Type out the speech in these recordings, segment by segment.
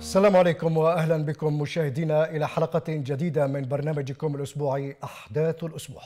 السلام عليكم وأهلا بكم مشاهدينا إلى حلقة جديدة من برنامجكم الأسبوعي أحداث الأسبوع.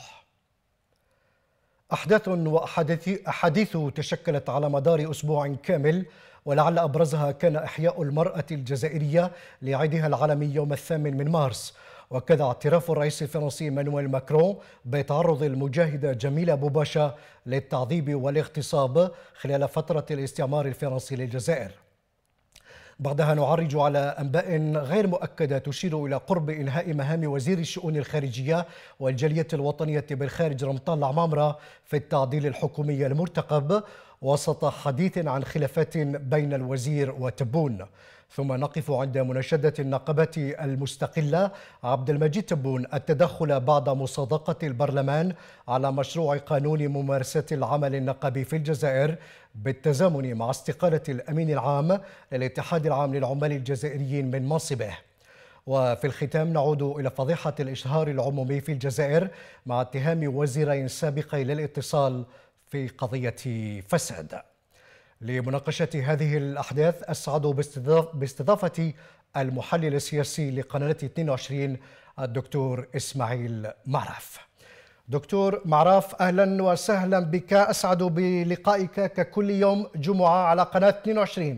أحداث وأحاديث تشكلت على مدار أسبوع كامل، ولعل أبرزها كان إحياء المرأة الجزائرية لعيدها العالمي يوم 8 من مارس، وكذا اعتراف الرئيس الفرنسي مانويل ماكرون بتعرض المجاهدة جميلة بوباشا للتعذيب والاغتصاب خلال فترة الاستعمار الفرنسي للجزائر. بعدها نعرج على أنباء غير مؤكدة تشير إلى قرب إنهاء مهام وزير الشؤون الخارجية والجالية الوطنية بالخارج رمضان العمامرة في التعديل الحكومي المرتقب، وسط حديث عن خلافات بين الوزير وتبون. ثم نقف عند مناشدة النقابة المستقلة عبد المجيد تبون التدخل بعد مصادقة البرلمان على مشروع قانون ممارسة العمل النقابي في الجزائر بالتزامن مع استقالة الأمين العام للاتحاد العام للعمال الجزائريين من منصبه. وفي الختام نعود إلى فضيحة الإشهار العمومي في الجزائر مع اتهام وزيرين سابقين للاتصال في قضية فساد. لمناقشة هذه الأحداث أسعد باستضافة المحلل السياسي لقناة 22 الدكتور إسماعيل معرف. دكتور معرف، أهلا وسهلا بك، أسعد بلقائك ككل يوم جمعة على قناة 22.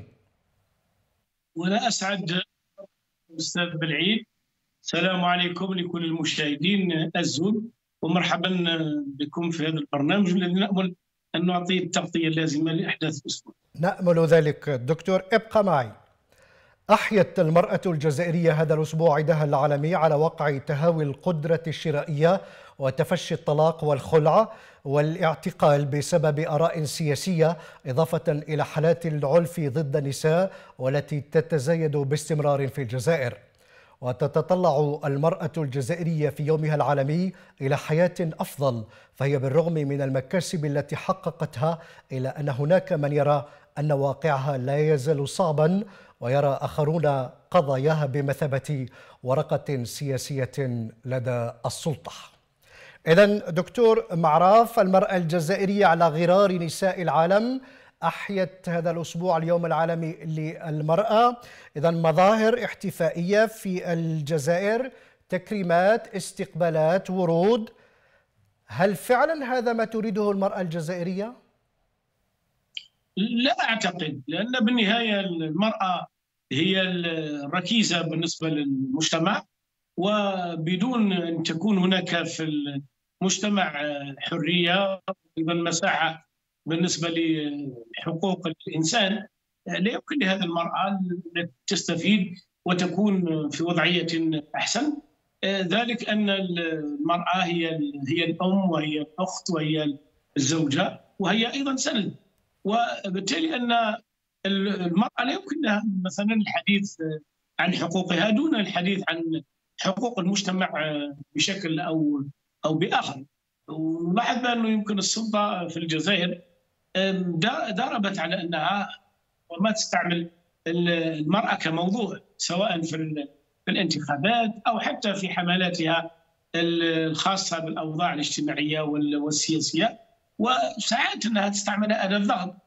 وأنا أسعد أستاذ بالعيد. السلام عليكم لكل المشاهدين الزول، ومرحبا بكم في هذا البرنامج الذي نأمل أن نعطي التغطية اللازمة لأحداث الأسبوع. نأمل ذلك. دكتور ابقى معي. أحيت المرأة الجزائرية هذا الأسبوع عيدها العالمي على وقع تهاوي القدرة الشرائية وتفشي الطلاق والخلع والاعتقال بسبب آراء سياسية، إضافة إلى حالات العنف ضد النساء والتي تتزايد باستمرار في الجزائر. وتتطلع المرأة الجزائرية في يومها العالمي إلى حياة أفضل، فهي بالرغم من المكاسب التي حققتها إلا أن هناك من يرى أن واقعها لا يزال صعبا، ويرى آخرون قضاياها بمثابة ورقة سياسية لدى السلطة. إذن دكتور معراف، المرأة الجزائرية على غرار نساء العالم أحيت هذا الأسبوع اليوم العالمي للمرأة. إذن مظاهر احتفائية في الجزائر، تكريمات، استقبالات، ورود. هل فعلا هذا ما تريده المرأة الجزائرية؟ لا أعتقد، لأن بالنهاية المرأة هي الركيزة بالنسبة للمجتمع، وبدون أن تكون هناك في المجتمع حرية وأيضا مساحة بالنسبة لحقوق الإنسان، لا يمكن لهذه المرأة أن تستفيد وتكون في وضعية أحسن. ذلك أن المرأة هي الأم وهي الأخت وهي الزوجة وهي أيضا سند، وبالتالي أن المرأة لا يمكن لها مثلا الحديث عن حقوقها دون الحديث عن حقوق المجتمع بشكل أو بآخر. ونلاحظ بأنه يمكن السلطة في الجزائر ضربت على أنها وما تستعمل المرأة كموضوع، سواء في الانتخابات أو حتى في حملاتها الخاصة بالأوضاع الاجتماعية والسياسية، وساعات أنها تستعمل أداة الضغط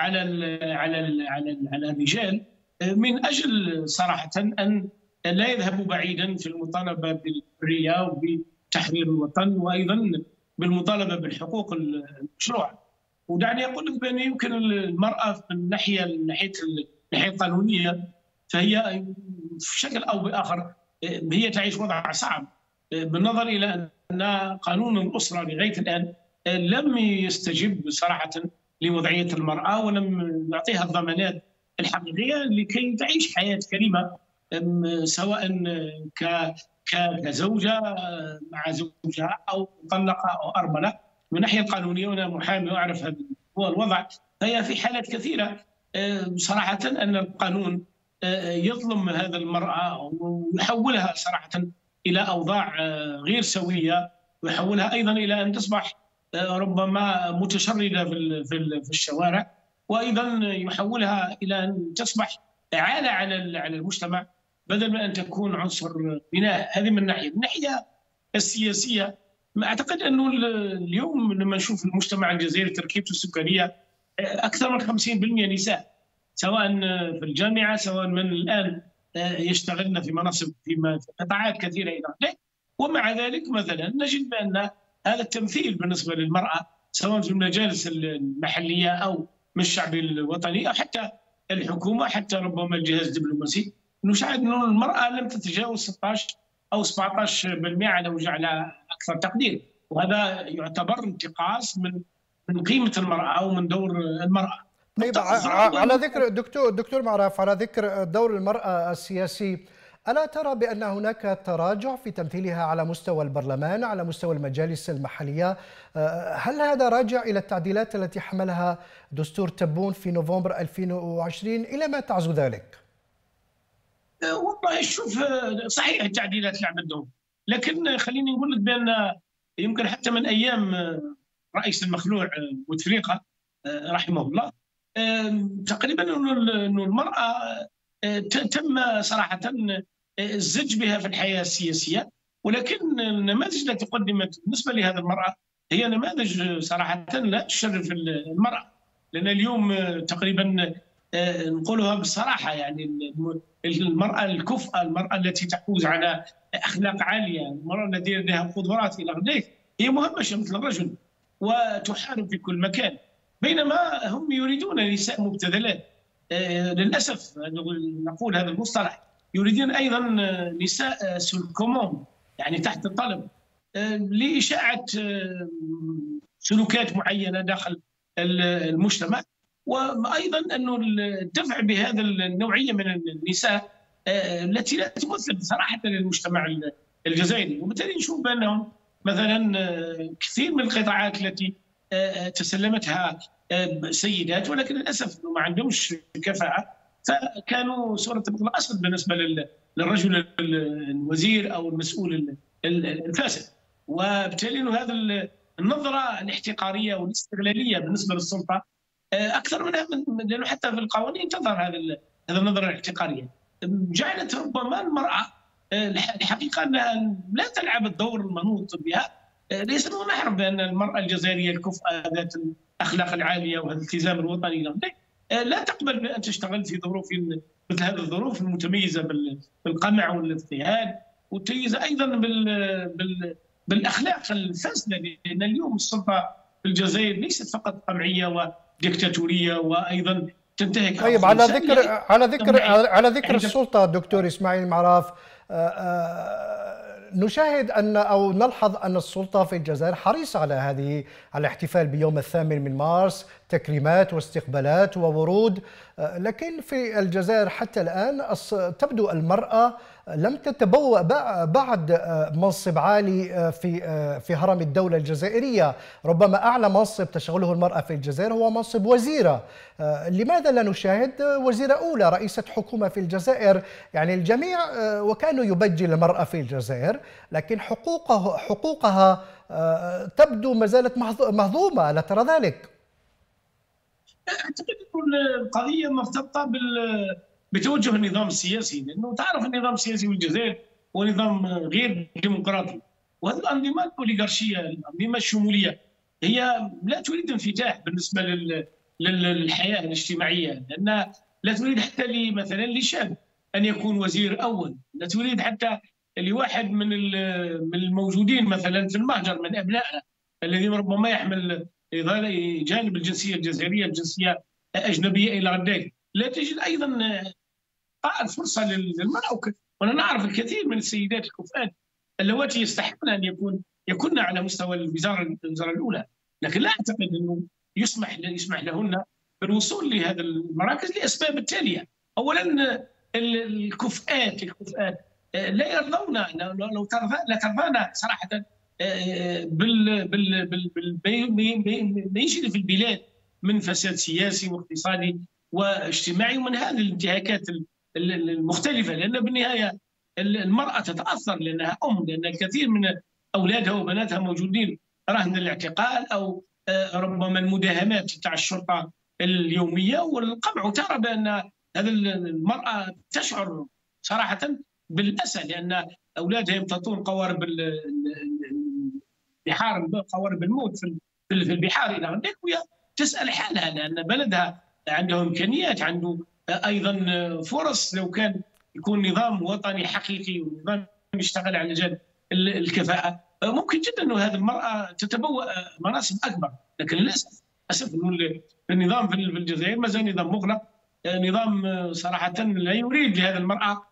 على الرجال من أجل صراحة أن لا يذهبوا بعيدا في المطالبة بالحرية وبتحرير الوطن، وأيضا بالمطالبة بالحقوق المشروعة. ودعني أقول لك بأن يمكن المرأة من ناحية القانونية فهي بشكل أو بآخر هي تعيش وضع صعب، بالنظر إلى أن قانون الأسرة لغاية الآن لم يستجب صراحة لوضعية المرأة ولم يعطيها الضمانات الحقيقية لكي تعيش حياة كريمة، سواء كزوجة مع زوجها أو مطلقة أو أرملة. من الناحية القانونية، وأنا محامي وأعرف هذا هو الوضع، فهي في حالات كثيرة صراحة أن القانون يظلم هذا المرأة ويحولها صراحة إلى أوضاع غير سوية، ويحولها أيضا إلى أن تصبح ربما متشردة في الشوارع، وأيضا يحولها إلى أن تصبح عالة على المجتمع بدل من أن تكون عنصر بناء. هذه من الناحية السياسية. أعتقد أنه اليوم لما نشوف المجتمع الجزائري تركيبته السكانية أكثر من 50% نساء، سواء في الجامعة سواء من الآن يشتغلن في مناصب في قطاعات كثيره الى ذلك. ومع ذلك مثلا نجد بان هذا التمثيل بالنسبه للمراه سواء في المجالس المحليه او من الشعب الوطني او حتى الحكومه، حتى ربما الجهاز الدبلوماسي، نشاهد أن المراه لم تتجاوز 16 او 17% على على اكثر تقدير، وهذا يعتبر انتقاص من قيمه المراه او من دور المراه. طيب، على ذكر دكتور معرف، على ذكر دور المرأة السياسي، ألا ترى بأن هناك تراجع في تمثيلها على مستوى البرلمان، على مستوى المجالس المحلية؟ هل هذا راجع إلى التعديلات التي حملها دستور تبون في نوفمبر 2020؟ إلى ما تعزو ذلك؟ والله شوف، صحيح التعديلات لعبت دور، لكن خليني نقول لك بأن يمكن حتى من أيام رئيس المخلوع بوتفليقة رحمه الله تقريبا انه المراه تم صراحه الزج بها في الحياه السياسيه، ولكن النماذج التي قدمت بالنسبه لهذه المراه هي نماذج صراحه لا تشرف المراه، لان اليوم تقريبا نقولها بصراحه يعني المراه الكفءه، المراه التي تحوز على اخلاق عاليه، المراه التي لديها قدرات الى غير هي مهمشه مثل الرجل وتحارب في كل مكان، بينما هم يريدون نساء مبتذلات. للاسف نقول هذا المصطلح، يريدون ايضا نساء سلكومون يعني تحت الطلب لاشاعه سلوكات معينه داخل المجتمع، وايضا انه الدفع بهذا النوعيه من النساء التي لا تمثل صراحه للمجتمع الجزائري، وبالتالي نشوف بانهم مثلا كثير من القطاعات التي تسلمتها سيدات ولكن للاسف ما عندهمش كفاءه، فكانوا صوره الاسد بالنسبه للرجل الوزير او المسؤول الفاسد، وبالتالي انه هذا النظره الاحتقاريه والاستغلاليه بالنسبه للسلطه اكثر منها لانه حتى في القوانين تظهر هذا النظره الاحتقاريه، جعلت ربما المراه الحقيقه انها لا تلعب الدور المنوط بها. ليس نعرف بان المراه الجزائريه الكفءه ذات الاخلاق العاليه وهذا الالتزام الوطني لا تقبل بان تشتغل في ظروف مثل هذه الظروف المتميزه بالقمع والاضطهاد، وتميزه ايضا بالاخلاق الفاسده، لان اليوم السلطه في الجزائر ليست فقط قمعيه وديكتاتوريه وايضا تنتهك. طيب، على ذكر السلطه دكتور اسماعيل معراف، نشاهد أو نلحظ أن السلطة في الجزائر حريصة على الاحتفال بيوم 8 مارس، تكريمات واستقبالات وورود، لكن في الجزائر حتى الآن تبدو المرأة لم تتبوأ بعد منصب عالي في هرم الدولة الجزائرية. ربما أعلى منصب تشغله المرأة في الجزائر هو منصب وزيرة. لماذا لا نشاهد وزيرة أولى، رئيسة حكومة في الجزائر؟ يعني الجميع وكانوا يبجل المرأة في الجزائر، لكن حقوقها تبدو ما زالت مهضومة، ألا ترى ذلك؟ أعتقد أن القضية مرتبطة بتوجه النظام السياسي، لأنه تعرف النظام السياسي في الجزائر هو نظام غير ديمقراطي، وهذه الأنظمة الأوليغارشية، الأنظمة الشمولية، هي لا تريد انفتاح بالنسبة للحياة الاجتماعية، لأنها لا تريد حتى مثلا لشاب أن يكون وزير أول، لا تريد حتى لواحد من الموجودين مثلا في المهجر من أبنائها الذي ربما يحمل جانب الجنسيه الجزائريه الجنسيه اجنبيه الى غير ذلك، لا تجد ايضا فرصه للمراه، وانا نعرف الكثير من السيدات الكفءات اللواتي يستحقن ان يكن على مستوى الوزاره الاولى، لكن لا اعتقد انه يسمح لهن بالوصول لهذا المراكز لاسباب التاليه. اولا الكفءات لا يرضون، لا ترضانا صراحه ما يجري في البلاد من فساد سياسي واقتصادي واجتماعي ومن هذه الانتهاكات المختلفه، لان بالنهايه المراه تتاثر لانها لان الكثير من اولادها وبناتها موجودين رهن الاعتقال او ربما المداهمات تاع الشرطه اليوميه والقمع، وترى بان هذه المراه تشعر صراحه بالاسى لان اولادها يمتطون قوارب البحار، قوارب الموت في البحار الى غير، وهي تسال حالها لان بلدها عنده امكانيات، عنده ايضا فرص لو كان يكون نظام وطني حقيقي ونظام يشتغل على جانب الكفاءه، ممكن جدا انه هذه المراه تتبوأ مناصب اكبر. لكن للاسف انه النظام في الجزائر ما زال نظام مغلق، نظام صراحه لا يريد لهذه المراه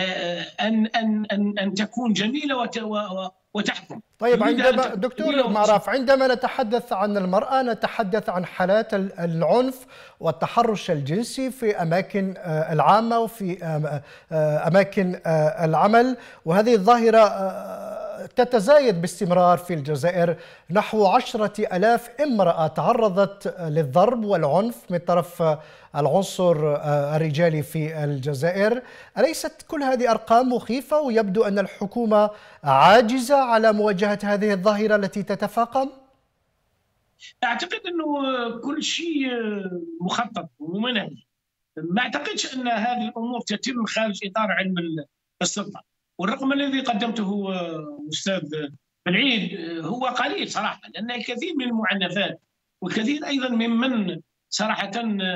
ان تكون جميله وتحكم. طيب، عندما دكتور معرف، عندما نتحدث عن المرأة نتحدث عن حالات العنف والتحرش الجنسي في أماكن العامة وفي أماكن العمل، وهذه الظاهرة تتزايد باستمرار في الجزائر. نحو 10,000 امرأة تعرضت للضرب والعنف من طرف العنصر الرجالي في الجزائر. أليست كل هذه أرقام مخيفة ويبدو أن الحكومة عاجزة على مواجهة هذه الظاهرة التي تتفاقم؟ أعتقد أنه كل شيء مخطط ومنهج. ما أعتقدش أن هذه الأمور تتم خارج إطار علم السلطة. والرقم الذي قدمته أستاذ بالعيد هو قليل صراحة، لأن الكثير من المعنفات والكثير أيضا ممن صراحة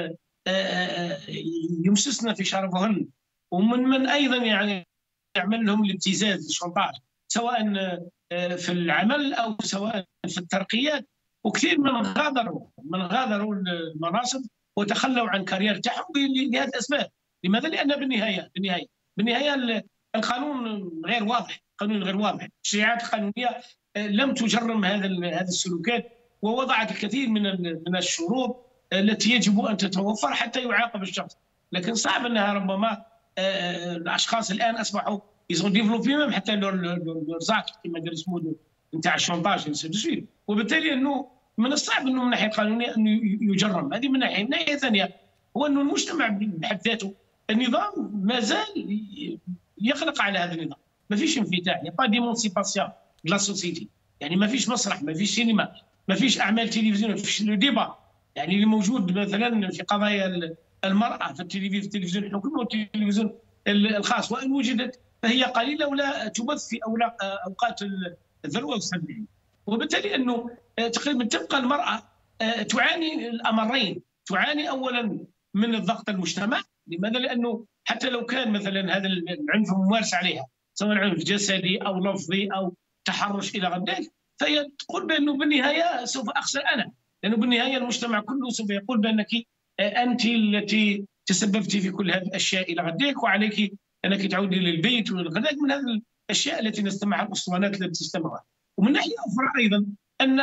يمسسنا في شرفهن، ومن أيضا يعني يعمل لهم الابتزاز الشنطاج، سواء في العمل أو سواء في الترقيات. وكثير من غادروا المناصب وتخلوا عن كارير تاعهم لهذه الأسباب. لماذا؟ لأن بالنهاية القانون غير واضح، التشريعات القانونية لم تجرم هذا السلوكات، ووضعت الكثير من الشروط التي يجب ان تتوفر حتى يعاقب الشخص. لكن صعب انها ربما الاشخاص الان اصبحوا يزون ديفلوبي ميم حتى الزاك كما قال اسمه نتاع الشونطاج، وبالتالي انه من الصعب انه من الناحيه القانونيه انه يجرم. هذه من ناحيه. من ناحيه ثانيه هو انه المجتمع بحد ذاته، النظام ما زال يخلق على هذا النظام. ما فيش انفتاح، با ديمونسيباسيون لا سوسيتي. يعني ما فيش مسرح، ما فيش سينما، ما فيش اعمال تلفزيون، ما فيش لو ديبا. يعني اللي موجود مثلا في قضايا المراه في التلفزيون الحكومي والتلفزيون الخاص، وان وجدت فهي قليله ولا تبث في اوقات الذروه والسبعين. وبالتالي انه تقريبا تبقى المراه تعاني الامرين. تعاني اولا من الضغط المجتمع. لماذا؟ لانه حتى لو كان مثلا هذا العنف ممارس عليها، سواء عنف جسدي او لفظي او تحرش الى غير ذلك، فهي تقول بانه بالنهايه سوف اخسر انا، لانه بالنهايه المجتمع كله سوف يقول بانك انت التي تسببت في كل هذه الاشياء الى غدك، وعليك انك تعودي للبيت وغيرك من هذه الاشياء التي نستمعها، الاسطوانات التي تستمعها. ومن ناحيه اخرى ايضا ان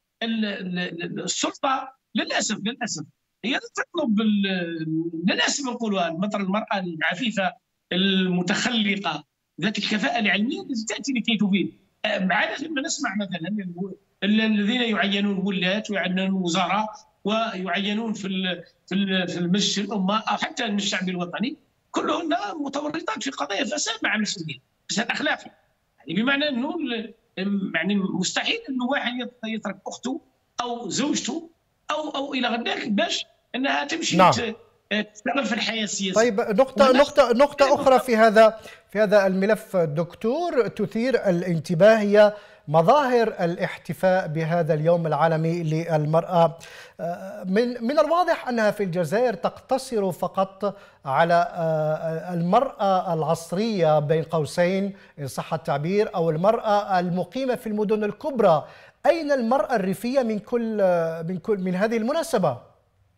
السلطه للاسف هي تطلب للاسف نقولها مثلا المراه العفيفه المتخلقه ذات الكفاءه العلميه التي تاتي لكي تفيد. عاده ما نسمع مثلا الذين يعينون ولاة ويعينون وزراء ويعينون في المجلس الامه او حتى المجلس الشعبي الوطني، كلهن متورطات في قضايا فساد مع المسؤولين، فساد اخلاقي. يعني بمعنى انه يعني مستحيل انه واحد يترك اخته او زوجته او الى غير ذلك باش انها تمشي تشتغل في الحياه السياسيه. طيب، نقطة أخرى في هذا الملف دكتور تثير الانتباه، هي مظاهر الاحتفاء بهذا اليوم العالمي للمرأة. من الواضح أنها في الجزائر تقتصر فقط على المرأة العصرية بين قوسين إن صح التعبير، أو المرأة المقيمة في المدن الكبرى. أين المرأة الريفية من هذه المناسبة؟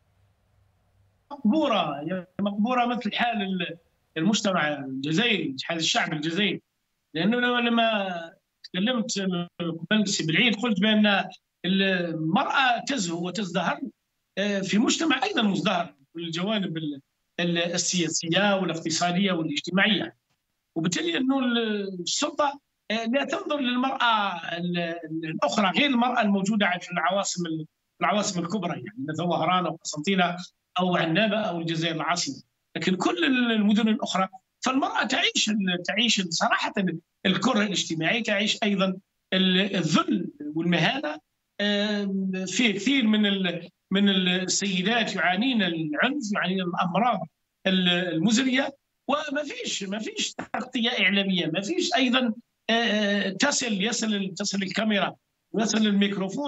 مقبورة مثل حال المجتمع الجزائري، حال الشعب الجزائري. لأنه لما تكلمت قبل بالعيد قلت بأن المرأة تزهو وتزدهر في مجتمع أيضا مزدهر في الجوانب السياسية والاقتصادية والاجتماعية. وبالتالي أنه السلطة لا تنظر للمرأة الأخرى غير المرأة الموجودة في العواصم الكبرى، يعني مثل وهران أو قسنطينة أو عنابة أو الجزائر العاصمة، لكن كل المدن الأخرى فالمرأة تعيش صراحة الكره الاجتماعي، تعيش أيضا الذل والمهانة. في كثير من السيدات يعانين العنف، يعانين الأمراض المزرية، وما فيش تغطية إعلامية، ما فيش أيضا تصل الكاميرا ويصل الميكروفون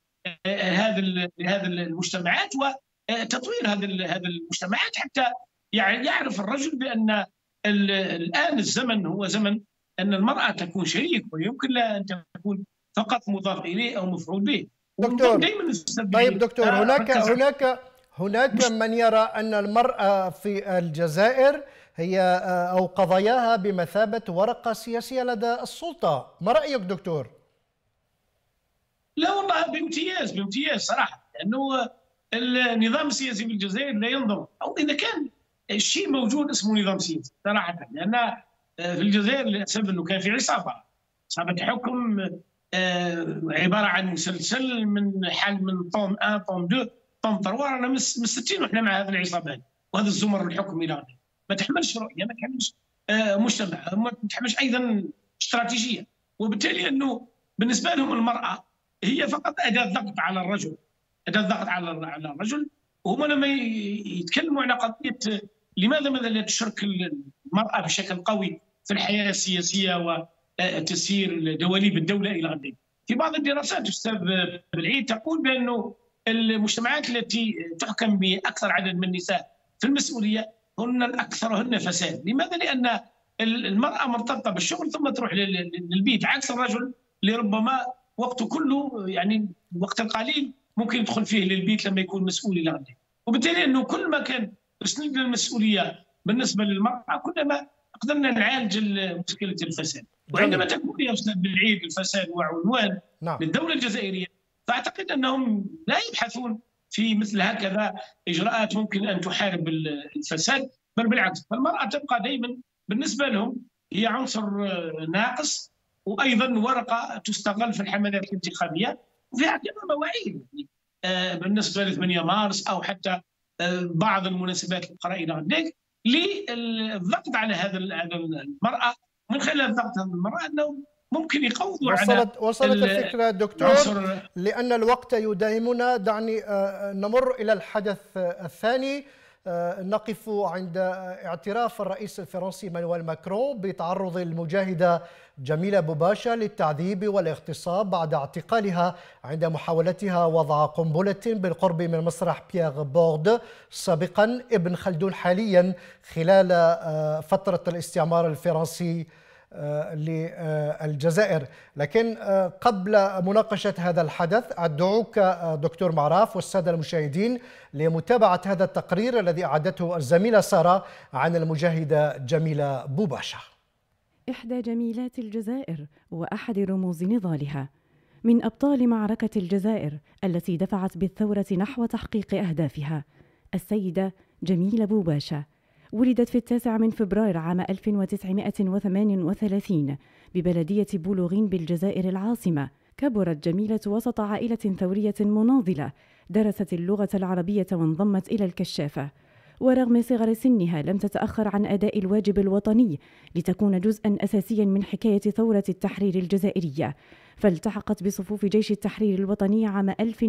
لهذا المجتمعات وتطوير هذه المجتمعات، حتى يعرف الرجل بأن الآن الزمن هو زمن أن المرأة تكون شريك، ويمكن لها أن تكون فقط مضاف إليه أو مفعول به. دكتور، طيب دكتور، هناك من يرى أن المرأة في الجزائر هي أو قضاياها بمثابة ورقة سياسية لدى السلطة، ما رأيك دكتور؟ لا والله، بامتياز صراحة، لأنه النظام السياسي في الجزائر لا ينظر، أو إذا كان الشيء موجود اسمه نظام سياسي صراحة، لأن في الجزائر للأسف أنه كان في عصابة حكم عبارة عن مسلسل من حال من طوم 1 طوم 2 طوم 3، رانا مستين وإحنا مع هذه العصابات وهذا الزمر الحكم إلى غيره. ما تحملش رؤية، ما تحملش مجتمع، ما تحملش أيضا استراتيجية، وبالتالي أنه بالنسبة لهم المرأة هي فقط أداة ضغط على الرجل، وهم لما يتكلموا على قضية لماذا لا تشارك المرأة بشكل قوي في الحياة السياسية وتسيير دواليب الدولة إلى غيره. في بعض الدراسات أستاذ بالعيد تقول بأنه المجتمعات التي تحكم بأكثر عدد من النساء في المسؤولية هن الأكثرهن فساد. لماذا؟ لأن المرأة مرتبطة بالشغل ثم تروح للبيت، عكس الرجل اللي ربما وقته كله، يعني الوقت القليل ممكن يدخل فيه للبيت لما يكون مسؤول إلى غيره. وبالتالي أنه كل ما كان تسنيد المسؤولية بالنسبة للمرأة كلما قدرنا نعالج مشكلة الفساد. وعندما تكون يا أستاذ بالعيد الفساد وعنوان للدولة الجزائرية، فأعتقد أنهم لا يبحثون في مثل هكذا إجراءات ممكن أن تحارب الفساد، بل بالعكس، فالمرأة تبقى دائما بالنسبة لهم هي عنصر ناقص، وأيضا ورقة تستغل في الحملات الانتخابية، وفيها كمان مواعيد بالنسبة ل 8 مارس أو حتى بعض المناسبات الأخرى إلى ذلك، للضغط على هذا المرأة، من خلال الضغط على المرأة أنه ممكن يقوضوا على وصلت الفكرة دكتور، لأن الوقت يداهمنا. دعني نمر إلى الحدث الثاني. نقف عند اعتراف الرئيس الفرنسي مانويل ماكرون بتعرض المجاهدة جميلة بوباشا للتعذيب والاغتصاب بعد اعتقالها عند محاولتها وضع قنبلة بالقرب من مسرح بيير بورد، سابقا ابن خلدون حاليا، خلال فترة الاستعمار الفرنسي للجزائر. لكن قبل مناقشة هذا الحدث أدعوك دكتور معراف والسادة المشاهدين لمتابعة هذا التقرير الذي أعدته الزميلة سارة عن المجاهدة جميلة بوباشا. إحدى جميلات الجزائر وأحد رموز نضالها، من أبطال معركة الجزائر التي دفعت بالثورة نحو تحقيق أهدافها، السيدة جميلة بوباشا. ولدت في 9 فبراير عام 1938 ببلدية بولوغين بالجزائر العاصمة. كبرت جميلة وسط عائلة ثورية مناضلة، درست اللغة العربية وانضمت إلى الكشافة، ورغم صغر سنها لم تتأخر عن أداء الواجب الوطني لتكون جزءاً أساسياً من حكاية ثورة التحرير الجزائرية، فالتحقت بصفوف جيش التحرير الوطني عام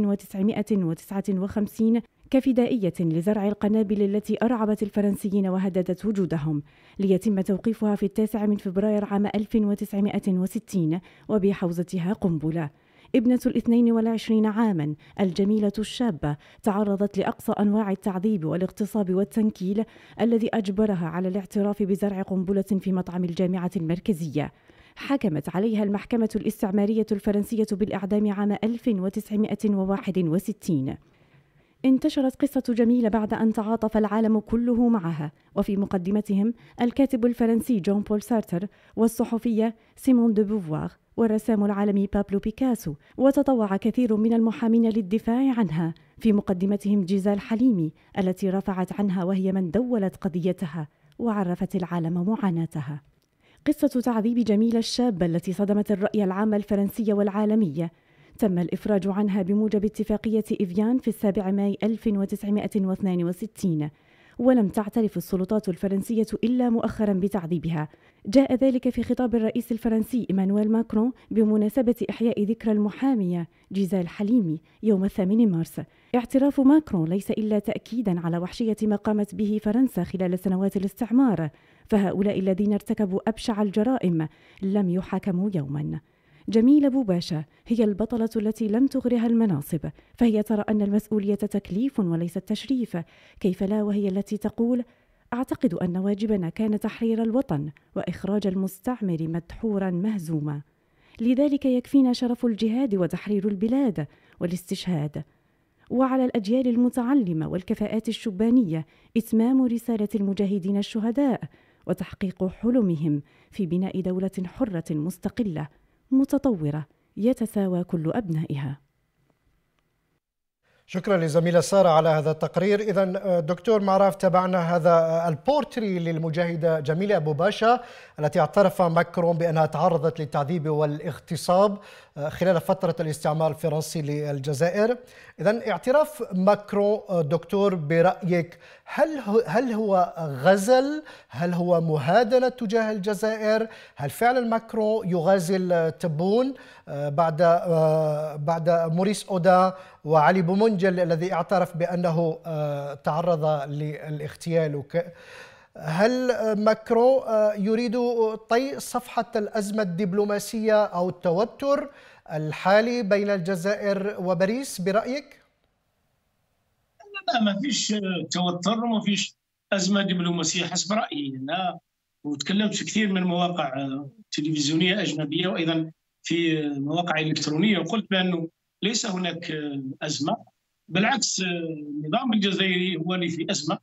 1959 كفدائية لزرع القنابل التي أرعبت الفرنسيين وهددت وجودهم، ليتم توقيفها في 9 فبراير عام 1960 وبحوزتها قنبلة. ابنة 22 عاماً، الجميلة الشابة تعرضت لأقصى أنواع التعذيب والاغتصاب والتنكيل الذي أجبرها على الاعتراف بزرع قنبلة في مطعم الجامعة المركزية. حكمت عليها المحكمة الاستعمارية الفرنسية بالإعدام عام 1961. انتشرت قصة جميلة بعد أن تعاطف العالم كله معها، وفي مقدمتهم الكاتب الفرنسي جون بول سارتر والصحفية سيمون دو بوفوار والرسام العالمي بابلو بيكاسو، وتطوع كثير من المحامين للدفاع عنها، في مقدمتهم جيزال حليمي التي رفعت عنها وهي من دولت قضيتها وعرفت العالم معاناتها. قصة تعذيب جميلة الشابة التي صدمت الرأي العام الفرنسي والعالمي تم الإفراج عنها بموجب اتفاقية إفيان في 7 ماي 1962، ولم تعترف السلطات الفرنسية إلا مؤخرا بتعذيبها. جاء ذلك في خطاب الرئيس الفرنسي إيمانويل ماكرون بمناسبة إحياء ذكرى المحامية جيزال حليمي يوم 8 مارس. اعتراف ماكرون ليس إلا تأكيدا على وحشية ما قامت به فرنسا خلال سنوات الاستعمار، فهؤلاء الذين ارتكبوا أبشع الجرائم لم يحاكموا يوما. جميلة بوباشا هي البطلة التي لم تغرها المناصب، فهي ترى أن المسؤولية تكليف وليس تشريف، كيف لا وهي التي تقول: أعتقد أن واجبنا كان تحرير الوطن وإخراج المستعمر مدحورا مهزوما، لذلك يكفينا شرف الجهاد وتحرير البلاد والاستشهاد، وعلى الأجيال المتعلمة والكفاءات الشبانية إتمام رسالة المجاهدين الشهداء وتحقيق حلمهم في بناء دولة حرة مستقلة متطورة يتساوى كل أبنائها. شكرا لزميلة سارة على هذا التقرير. إذا دكتور معراف، تابعنا هذا البورتري للمجاهدة جميلة أبو باشا التي اعترف ماكرون بأنها تعرضت للتعذيب والاغتصاب خلال فترة الاستعمار الفرنسي للجزائر. إذا اعتراف ماكرون دكتور برأيك هل هو غزل؟ هل هو مهادنة تجاه الجزائر؟ هل فعلا ماكرون يغازل تبون بعد موريس أودان وعلي بومنجل الذي اعترف بأنه تعرض للاغتيال؟ هل ماكرون يريد طي صفحة الأزمة الدبلوماسية أو التوتر الحالي بين الجزائر وباريس برأيك؟ لا، ما فيش توتر وما فيش أزمة دبلوماسية حسب رأيي. أنا وتكلمت في كثير من مواقع تلفزيونية أجنبية وأيضا في مواقع إلكترونية وقلت بأنه ليس هناك أزمة، بالعكس النظام الجزائري هو اللي في أزمة.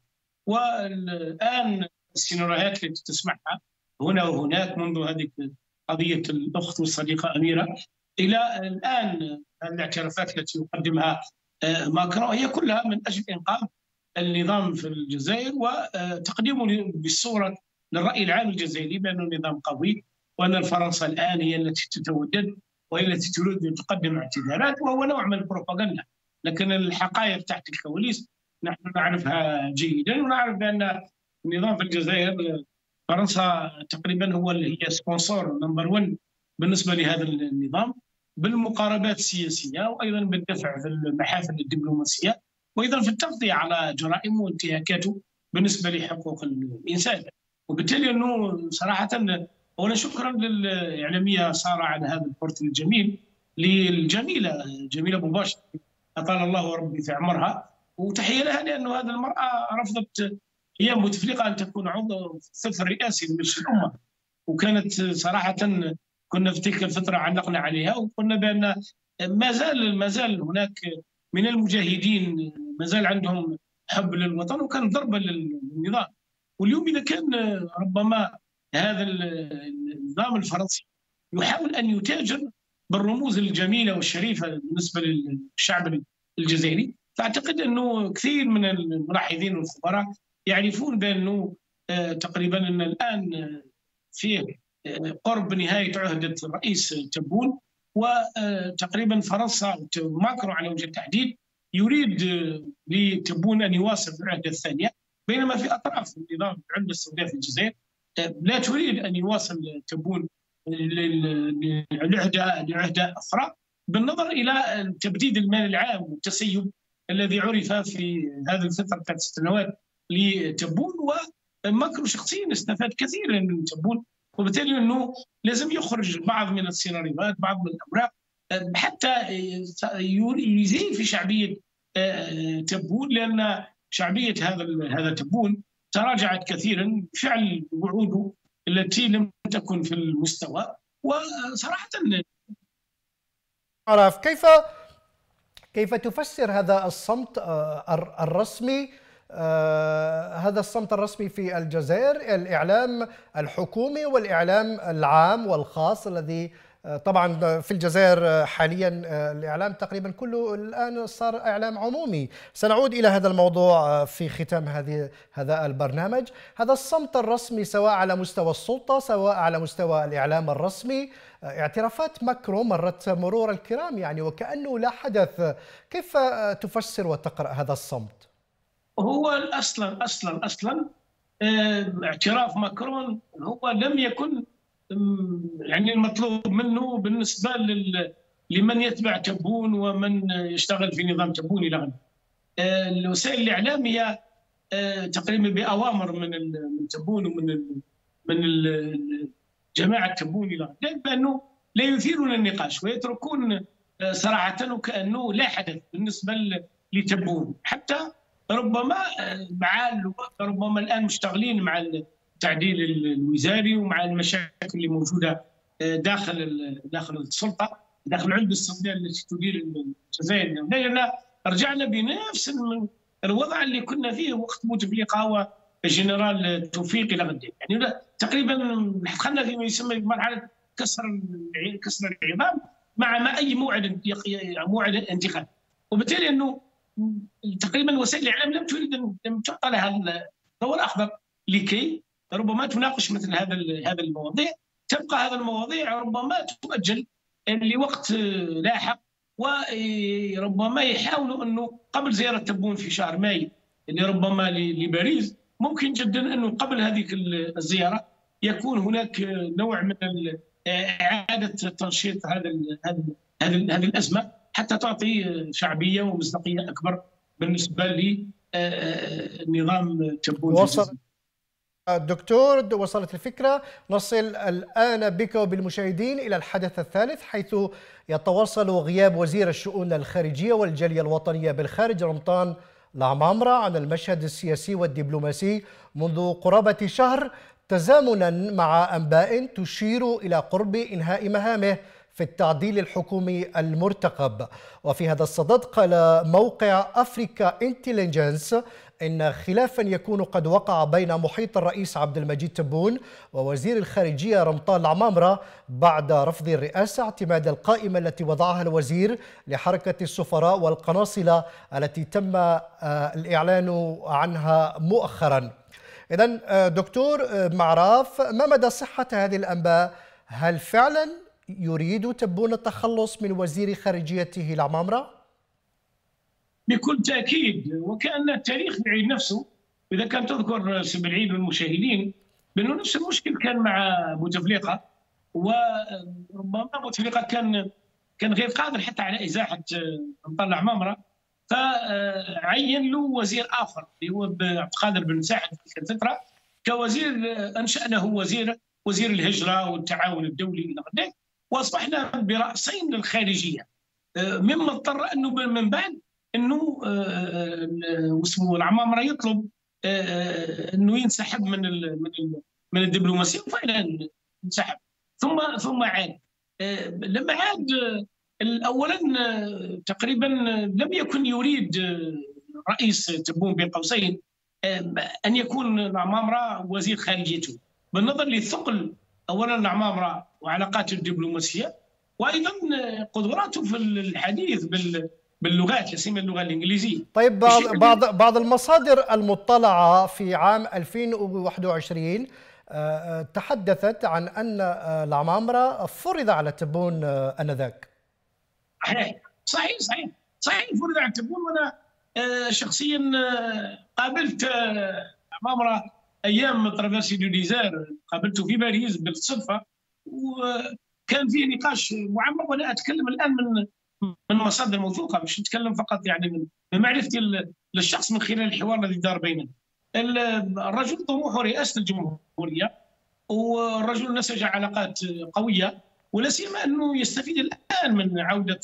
والآن السيناريوهات التي تسمعها هنا وهناك منذ هذه قضية الأخت والصديقة أميرة إلى الآن الاعترافات التي يقدمها ماكرون هي كلها من أجل إنقاذ النظام في الجزائر وتقديمه بالصورة للرأي العام الجزائري بأنه النظام قوي وأن فرنسا الآن هي التي تتودد وهي التي تريد أن تقدم اعتذارات، وهو نوع من البروباغندا. لكن الحقائق تحت الكواليس نحن نعرفها جيدا، ونعرف بأن النظام في الجزائر فرنسا تقريبا هو اللي هي سبونسور نمبر 1 بالنسبة لهذا النظام، بالمقاربات السياسية وأيضا بالدفع في المحافل الدبلوماسية وأيضا في التغطية على جرائمه وانتهاكاته بالنسبة لحقوق الإنسان. وبالتالي أنه صراحة أولا شكرا للإعلامية سارة على هذا البورتري الجميل للجميلة جميلة أبو باشا أطال الله ربي في عمرها، وتحية لها لأنه هذه المرأة رفضت هي متفلقة أن تكون عضو في الثلث الرئاسي لمجلس الأمة، وكانت صراحة كنا في تلك الفترة علقنا عليها وقلنا بأن ما زال هناك من المجاهدين ما زال عندهم حب للوطن وكان ضربة للنظام. واليوم إذا كان ربما هذا النظام الفرنسي يحاول أن يتاجر بالرموز الجميلة والشريفة بالنسبة للشعب الجزائري، فأعتقد أنه كثير من الملاحظين والخبراء يعرفون بأنه تقريبا أن الآن فيه قرب نهاية عهدة الرئيس تبون، وتقريبا فرنسا ماكرون على وجه التحديد يريد لتبون أن يواصل العهدة الثانية، بينما في أطراف النظام العملة السوداء في الجزائر لا تريد أن يواصل تبون لعهدة أخرى، بالنظر إلى تبديد المال العام والتسيب الذي عرف في هذه الفترة 3 سنوات لتبون. وماكرون شخصيا استفاد كثيرا من تبون، وبالتالي أنه لازم يخرج بعض من السيناريوهات بعض من الأوراق حتى يزيد في شعبية تبون، لأن شعبية هذا تبون تراجعت كثيرا بفعل وعوده التي لم تكن في المستوى. وصراحة عرف كيف تفسر هذا الصمت الرسمي هذا الصمت الرسمي في الجزائر، الإعلام الحكومي والإعلام العام والخاص الذي طبعا في الجزائر حاليا الإعلام تقريبا كله الآن صار إعلام عمومي. سنعود إلى هذا الموضوع في ختام هذا البرنامج. هذا الصمت الرسمي سواء على مستوى السلطة سواء على مستوى الإعلام الرسمي، اعترافات ماكرون مرت مرور الكرام يعني وكأنه لا حدث. كيف تفسر وتقرأ هذا الصمت؟ هو أصلا اعتراف ماكرون هو لم يكن يعني المطلوب منه بالنسبة لمن يتبع تبون ومن يشتغل في نظام تبون إلى غيره. الوسائل الإعلامية تقريبا بأوامر من تبون من جماعة تبون إلى غيره، لأنه لا يثيرون النقاش ويتركون صراحة وكأنه لا حدث بالنسبة لتبون. حتى ربما ربما الان مشتغلين مع التعديل الوزاري ومع المشاكل اللي موجوده داخل السلطه، داخل العلبه السوداء التي تدير الجزائر، لان رجعنا بنفس الوضع اللي كنا فيه وقت بوتفليقه والجنرال توفيق الى غد. يعني تقريبا دخلنا فيما يسمى بمرحله كسر العظام مع اي موعد انتخاب، وبالتالي انه تقريبا وسائل الاعلام لم تريد لم تعطى لها الضوء الاخضر لكي ربما تناقش مثل هذا المواضيع. تبقى هذه المواضيع ربما تؤجل لوقت لاحق، وربما يحاولوا انه قبل زياره تبون في شهر ماي اللي ربما لباريس، ممكن جدا انه قبل هذه الزياره يكون هناك نوع من اعاده تنشيط هذه الازمه حتى تعطي شعبيه ومصداقيه اكبر بالنسبه لنظام تبون. دكتور، وصلت الفكرة. نصل الآن بك وبالمشاهدين إلى الحدث الثالث، حيث يتواصل غياب وزير الشؤون الخارجية والجالية الوطنية بالخارج رمضان العمامرة عن المشهد السياسي والدبلوماسي منذ قرابة شهر، تزامنا مع أنباء تشير إلى قرب إنهاء مهامه في التعديل الحكومي المرتقب. وفي هذا الصدد قال موقع أفريكا انتليجنس إن خلافا يكون قد وقع بين محيط الرئيس عبد المجيد تبون ووزير الخارجية رمضان العمامرة بعد رفض الرئاسة اعتماد القائمة التي وضعها الوزير لحركة السفراء والقناصلة التي تم الإعلان عنها مؤخرا. إذن دكتور معراف، ما مدى صحة هذه الأنباء؟ هل فعلا يريد تبون التخلص من وزير خارجيته العمامرة؟ بكل تأكيد، وكأن التاريخ يعيد نفسه. إذا كان تذكر سي بالعيد والمشاهدين بأنه نفس المشكل كان مع بوتفليقة، وربما بوتفليقة كان غير قادر حتى على إزاحة رمضان العمامرة، فعين له وزير آخر اللي هو عبد القادر بن سعد في تلك الفترة كوزير، أنشأ له وزير الهجرة والتعاون الدولي إلى غيره، وأصبحنا برأسين للخارجية، مما اضطر أنه من بعد انه واسمه العمامرة يطلب انه ينسحب من الدبلوماسيه، وفعلا انسحب. ثم عاد. لما عاد اولا تقريبا لم يكن يريد رئيس تبون بين قوسين ان يكون العمامرة وزير خارجيته، بالنظر لثقل اولا العمامرة وعلاقاته الدبلوماسيه، وايضا قدراته في الحديث باللغات، لا سيما اللغه الانجليزيه. طيب، بعض المصادر المطلعه في عام 2021 تحدثت عن ان العمامرة فرض على تبون انذاك. صحيح فرض على تبون، وانا شخصيا قابلت العمامرة ايام ترافيرسي دو ديزير، قابلته في باريس بالصدفه، وكان فيه نقاش معمق. وانا اتكلم الان من مصادر موثوقه، مش نتكلم فقط يعني من معرفتي للشخص من خلال الحوار الذي دار بيننا. الرجل طموحه رئاسه الجمهوريه، والرجل نسج علاقات قويه، ولا سيما انه يستفيد الان من عوده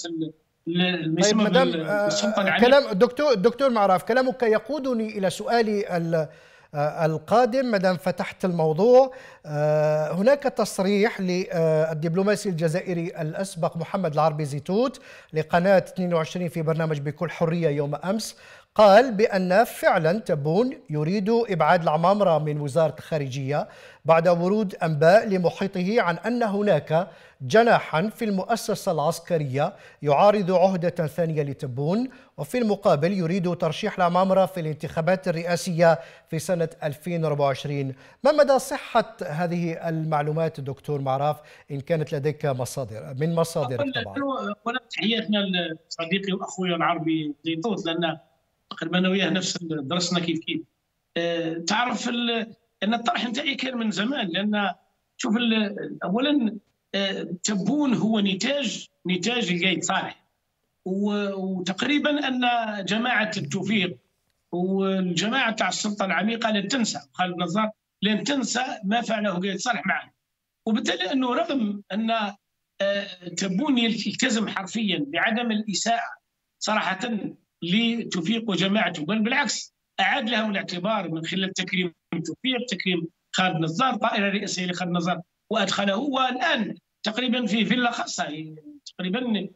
السلطه العليا. كلام دكتور معراف، كلامك يقودني الى سؤالي القادم ما دام فتحت الموضوع. هناك تصريح للدبلوماسي الجزائري الأسبق محمد العربي زيتوت لقناة 22 في برنامج بكل حرية يوم أمس، قال بأن فعلا تبون يريد إبعاد العمامرة من وزارة الخارجية بعد ورود أنباء لمحيطه عن أن هناك جناحا في المؤسسة العسكرية يعارض عهدة ثانية لتبون، وفي المقابل يريد ترشيح العمامرة في الانتخابات الرئاسية في سنة 2024. ما مدى صحة هذه المعلومات دكتور معراف، إن كانت لديك مصادر من مصادرك طبعا؟ أولا تحياتنا لصديقي وأخوي العربي زيتوت، لأن تقريبا أنا وياه نفس درسنا كيف تعرف أن الطرح نتاعي كان من زمان، لأن شوف أولا تبون هو نتاج القايد صالح، وتقريبا ان جماعه التوفيق والجماعه تاع السلطه العميقه لن تنسى، خالد نزار لن تنسى ما فعله قايد صالح معه، وبالتالي انه رغم ان تبون يلتزم حرفيا بعدم الاساءه صراحه لتوفيق وجماعته، بل بالعكس اعاد لهم الاعتبار من خلال تكريم توفيق، تكريم خالد نزار، طائره رئاسيه لخالد نزار وادخله، والان تقريبا في فيلا خاصه تقريبا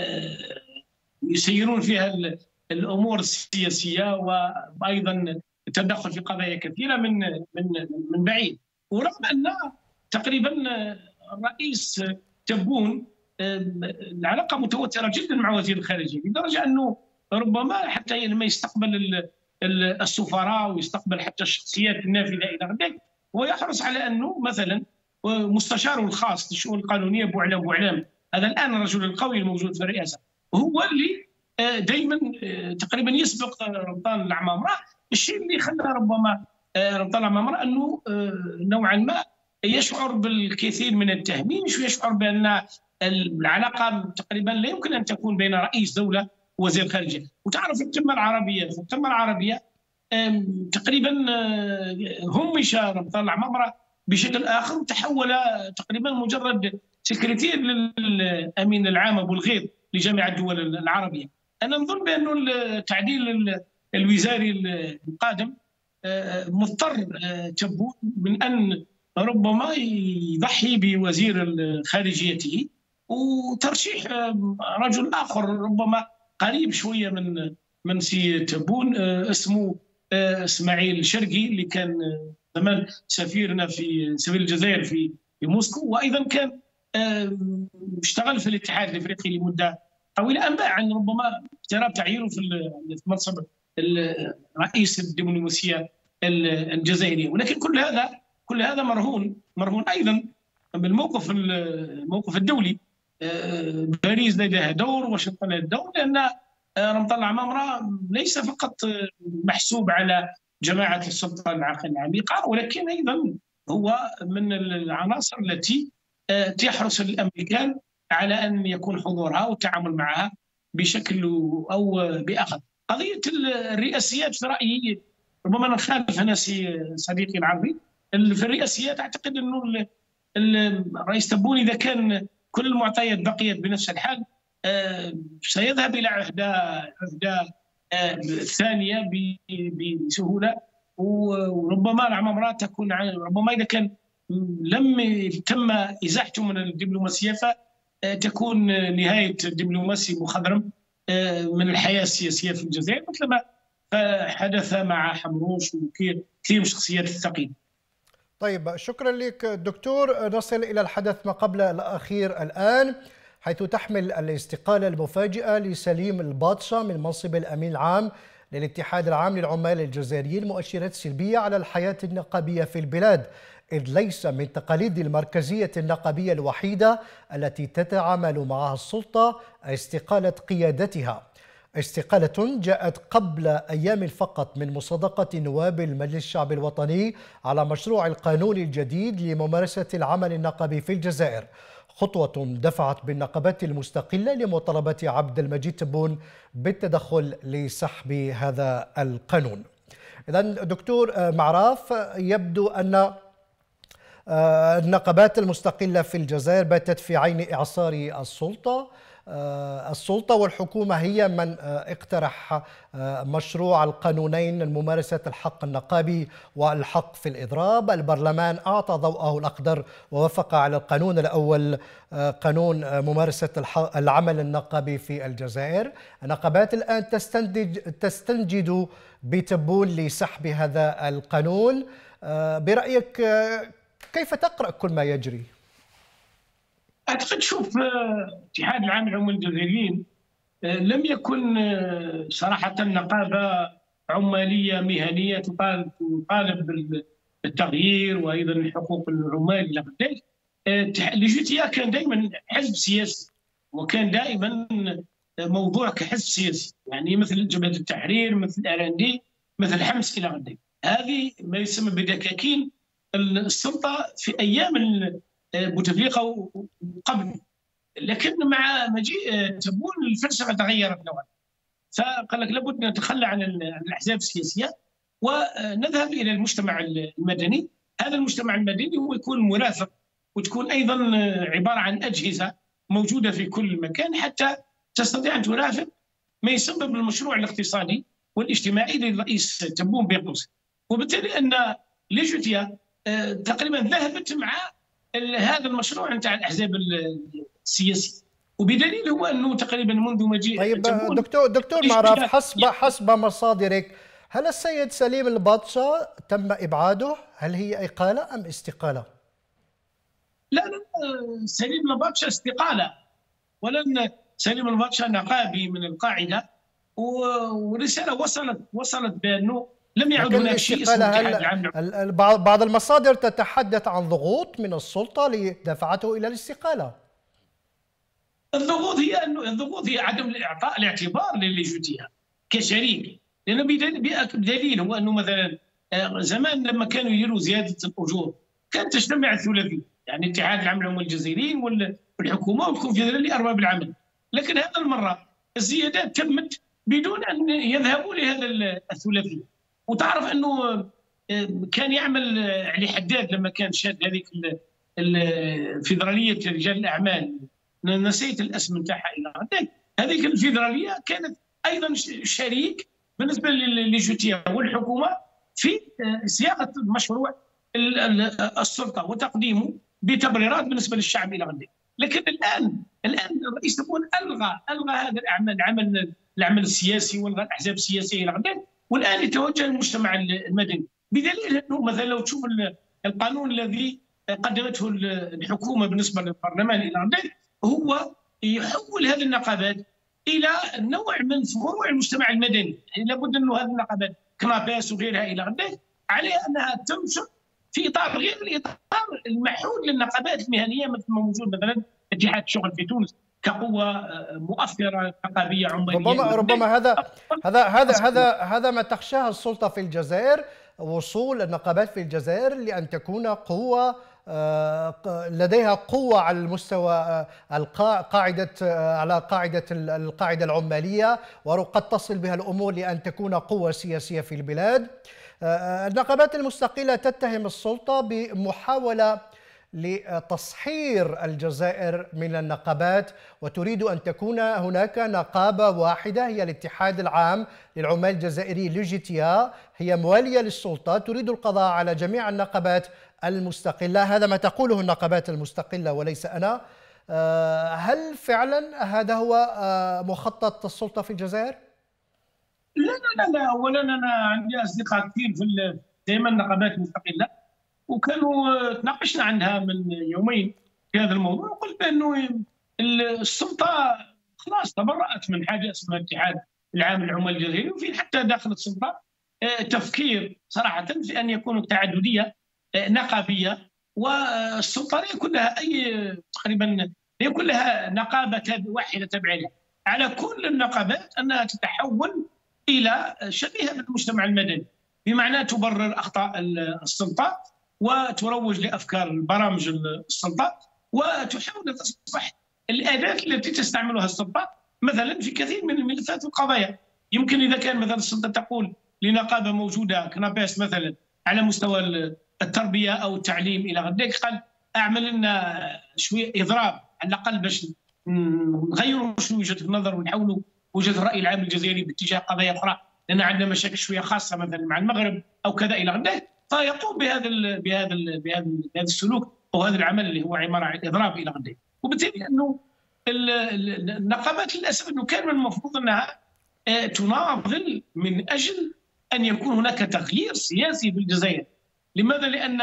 يسيرون فيها الامور السياسيه، وايضا التدخل في قضايا كثيره من بعيد. ورغم ان تقريبا الرئيس تبون العلاقه متوتره جدا مع وزير الخارجيه، لدرجه انه ربما حتى لما يستقبل السفراء ويستقبل حتى الشخصيات النافذه الى ذلك، ويحرص على انه مثلا مستشاره الخاص للشؤون القانونيه بوعلام، هذا الان الرجل القوي الموجود في الرئاسه، هو اللي دائما تقريبا يسبق رمضان العمامره، الشيء اللي خلى ربما رمضان العمامره انه نوعا ما يشعر بالكثير من التهميش، ويشعر بان العلاقه تقريبا لا يمكن ان تكون بين رئيس دوله ووزير خارجيه. وتعرف القمه العربيه تقريبا همش رمضان العمامره بشكل اخر، وتحول تقريبا مجرد سكرتير للامين العام ابو الغيط لجامعه الدول العربيه. انا نظن بانه التعديل الوزاري القادم مضطر تبون من ان ربما يضحي بوزير خارجيته وترشيح رجل اخر ربما قريب شويه من سي تبون، اسمه اسماعيل الشرقي، اللي كان زمان سفيرنا في سفير الجزائر في موسكو، وايضا كان اشتغل في الاتحاد الافريقي لمده طويله. انباء عن ربما اقتراب تعيينه في منصب رئيس الدبلوماسيه الجزائريه، ولكن كل هذا مرهون ايضا بالموقف الدولي. باريس لديها دور، واشنطن لديها دور، لان رمضان العمامره ليس فقط محسوب على جماعه السلطه العميقه، ولكن ايضا هو من العناصر التي تحرص الامريكان على ان يكون حضورها والتعامل معها بشكل او باخر. قضيه الرئاسيات في رايي ربما نخالف انا صديقي العربي، في الرئاسيات اعتقد انه الرئيس تبون اذا كان كل المعطيات بقيت بنفس الحال سيذهب الى عهده ثانيه بسهوله، وربما العمامره تكون ربما اذا كان لم تم ازاحته من الدبلوماسيه فتكون نهايه الدبلوماسي مخضرم من الحياه السياسيه في الجزائر، مثل ما حدث مع حمروش وكثير من الشخصيات الثقيله. طيب، شكرا لك دكتور. نصل إلى الحدث ما قبل الأخير الآن، حيث تحمل الاستقالة المفاجئة لسليم الباطشة من منصب الأمين العام للاتحاد العام للعمال الجزائريين مؤشرات سلبية على الحياة النقابية في البلاد، إذ ليس من تقاليد المركزية النقابية الوحيدة التي تتعامل معها السلطة استقالة قيادتها. استقالة جاءت قبل أيام فقط من مصادقة نواب المجلس الشعبي الوطني على مشروع القانون الجديد لممارسة العمل النقابي في الجزائر، خطوة دفعت بالنقابات المستقلة لمطالبة عبد المجيد تبون بالتدخل لسحب هذا القانون. إذن دكتور معراف، يبدو أن النقابات المستقلة في الجزائر باتت في عين إعصار السلطة والحكومة هي من اقترح مشروع القانونين لممارسة الحق النقابي والحق في الإضراب. البرلمان أعطى ضوءه الأخضر ووافق على القانون الأول، قانون ممارسة العمل النقابي في الجزائر. النقابات الآن تستنجد بتبون لسحب هذا القانون. برأيك كيف تقرأ كل ما يجري؟ اعتقد شوف، اتحاد العام للعمال الجزائريين لم يكن صراحه نقابه عماليه مهنيه تطالب بالتغيير وايضا حقوق العمال الى ذلك. الجي كان دائما حزب سياسي، وكان دائما موضوع كحزب سياسي، يعني مثل جبهه التحرير، مثل RND، مثل حمص الى ذلك. هذه ما يسمى بدكاكين السلطه في ايام بوتفليقه وقبل، لكن مع مجيء تبون الفلسفه تغيرت نوعا، فقال لك لابد نتخلى عن الاحزاب السياسيه ونذهب الى المجتمع المدني. هذا المجتمع المدني هو يكون مرافق، وتكون ايضا عباره عن اجهزه موجوده في كل مكان حتى تستطيع ان ترافق ما يسبب المشروع الاقتصادي والاجتماعي للرئيس تبون بين قوسين. وبالتالي ان ليجوتيا تقريبا ذهبت مع هذا المشروع نتاع الاحزاب السياسيه، وبدليل هو انه تقريبا منذ مجيء طيب دكتور معرف، حسب مصادرك، هل السيد سليم البطشة تم ابعاده؟ هل هي اقاله ام استقاله؟ لا سليم البطشة استقاله، ولن سليم البطشة نقابي من القاعده، ورساله وصلت بانه لم يعد هناك شيء اسمه الاتحاد العام. بعض المصادر تتحدث عن ضغوط من السلطه لدفعته الى الاستقاله. الضغوط هي عدم اعطاء الاعتبار لليجوتيا كشريك، لانه بدليل هو انه مثلا زمان لما كانوا يديروا زياده الاجور كانت تجتمع الثلاثيه، يعني الاتحاد العام للعمال الجزائريين والحكومه والكونفدراليه ارباب العمل، لكن هذه المره الزيادات تمت بدون ان يذهبوا لهذا الثلاثيه. وتعرف انه كان يعمل علي حداد لما كان شاد هذيك الفيدراليه رجال الاعمال، نسيت الاسم نتاعها الى غد، هذيك الفيدراليه كانت ايضا شريك بالنسبه للجوتيا والحكومه في صياغه مشروع السلطه وتقديمه بتبريرات بالنسبه للشعب الى غد. لكن الان الرئيس تبون الغى هذا العمل السياسي والغى الاحزاب السياسيه الى غد، والان يتوجه للمجتمع المدني، بدليل انه مثلا لو تشوف القانون الذي قدمته الحكومه بالنسبه للبرلمان الى غد هو يحول هذه النقابات الى نوع من فروع المجتمع المدني، يعني لابد انه هذه النقابات كناباس وغيرها الى غد عليها انها تنشر في اطار غير الاطار المحول للنقابات المهنيه مثل ما موجود مثلا اتحاد الشغل في تونس كقوه مؤثره نقابيه عماليه. ربما هذا ما تخشاه السلطه في الجزائر، وصول النقابات في الجزائر لان تكون قوه لديها قوة على المستوى القاعدة العمالية، وقد تصل بها الأمور لأن تكون قوة سياسية في البلاد. النقابات المستقلة تتهم السلطة بمحاولة لتصحير الجزائر من النقابات، وتريد أن تكون هناك نقابة واحدة هي الاتحاد العام للعمال الجزائري ليجيتيا، هي موالية للسلطة، تريد القضاء على جميع النقابات المستقلة. هذا ما تقوله النقابات المستقلة وليس أنا. هل فعلا هذا هو مخطط السلطة في الجزائر؟ لا أولا أنا عندي أصدقاء كثير في دائما النقابات المستقلة، وكانوا تناقشنا عنها من يومين في هذا الموضوع، وقلت بأنه السلطة خلاص تبرأت من حاجة اسمها الاتحاد العام للعمال الجزائري، وفي حتى داخل السلطة تفكير صراحة في أن يكون تعددية نقابيه، والسلطه لا يكون لها تقريبا لا يكون لها نقابه واحده تابعه لها، على كل النقابات انها تتحول الى شبيهه بالمجتمع المدني، بمعنى تبرر اخطاء السلطه وتروج لافكار برامج السلطه، وتحاول تصبح الاداه التي تستعملها السلطه مثلا في كثير من الملفات والقضايا. يمكن اذا كان مثلا السلطه تقول لنقابه موجوده كناباس مثلا على مستوى التربيه او التعليم الى غير، قال اعمل لنا شويه اضراب على الاقل باش نغيروا شويه وجهه النظر ونحاولوا وجهه الراي العام الجزائري باتجاه قضايا اخرى، لان عندنا مشاكل شويه خاصه مثلا مع المغرب او كذا الى غير، فيقوم بهذا السلوك او هذا العمل اللي هو عباره عن اضراب الى غير. وبالتالي انه النقابات للاسف انه كان من المفروض انها تناضل من اجل ان يكون هناك تغيير سياسي في الجزائر. لماذا؟ لأن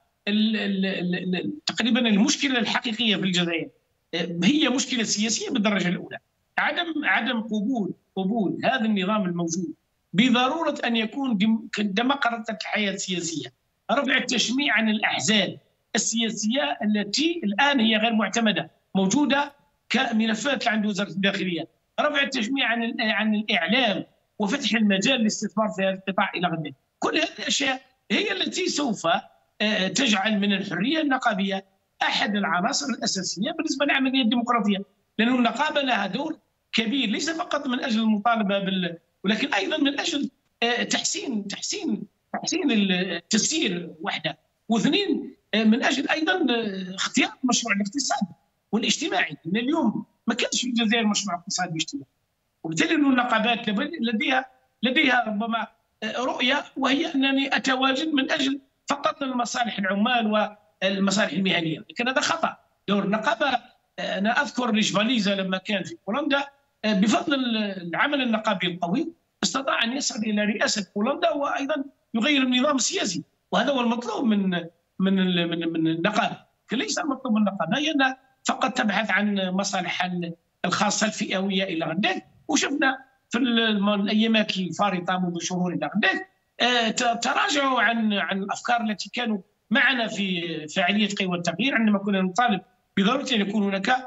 تقريبا المشكلة الحقيقية في الجزائر هي مشكلة سياسية بالدرجة الأولى، عدم قبول هذا النظام الموجود بضرورة أن يكون ديمقراطية الحياة السياسية، رفع التشميع عن الأحزاب السياسية التي الآن هي غير معتمدة موجودة كملفات عند وزارة الداخلية، رفع التشميع عن الإعلام وفتح المجال للاستثمار في هذا القطاع إلى غيره. كل هذه الأشياء هي التي سوف تجعل من الحريه النقابيه احد العناصر الاساسيه بالنسبه للعمليه الديمقراطيه، لأن النقابه لها دور كبير ليس فقط من اجل المطالبه ولكن ايضا من اجل تحسين التسيير وحده، واثنين من اجل ايضا اختيار المشروع الاقتصادي والاجتماعي، لان اليوم ما كانش في الجزائر مشروع اقتصادي واجتماعي. وبالتالي النقابات لديها ربما رؤيه، وهي انني اتواجد من اجل فقط المصالح العمال والمصالح المهنيه، لكن هذا خطا. دور النقابه، انا اذكر ريجفاليزا لما كان في بولندا بفضل العمل النقابي القوي استطاع ان يصل الى رئاسه بولندا وايضا يغير النظام السياسي، وهذا هو المطلوب من النقابه. ليس المطلوب من النقابه هي انها فقط تبحث عن مصالحها الخاصه الفئويه الى غداك، وشفنا في الايامات الفارطه منذ شهور الى غداك تراجعوا عن الافكار التي كانوا معنا في فعاليه قوى التغيير، عندما كنا نطالب بضروره ان يكون هناك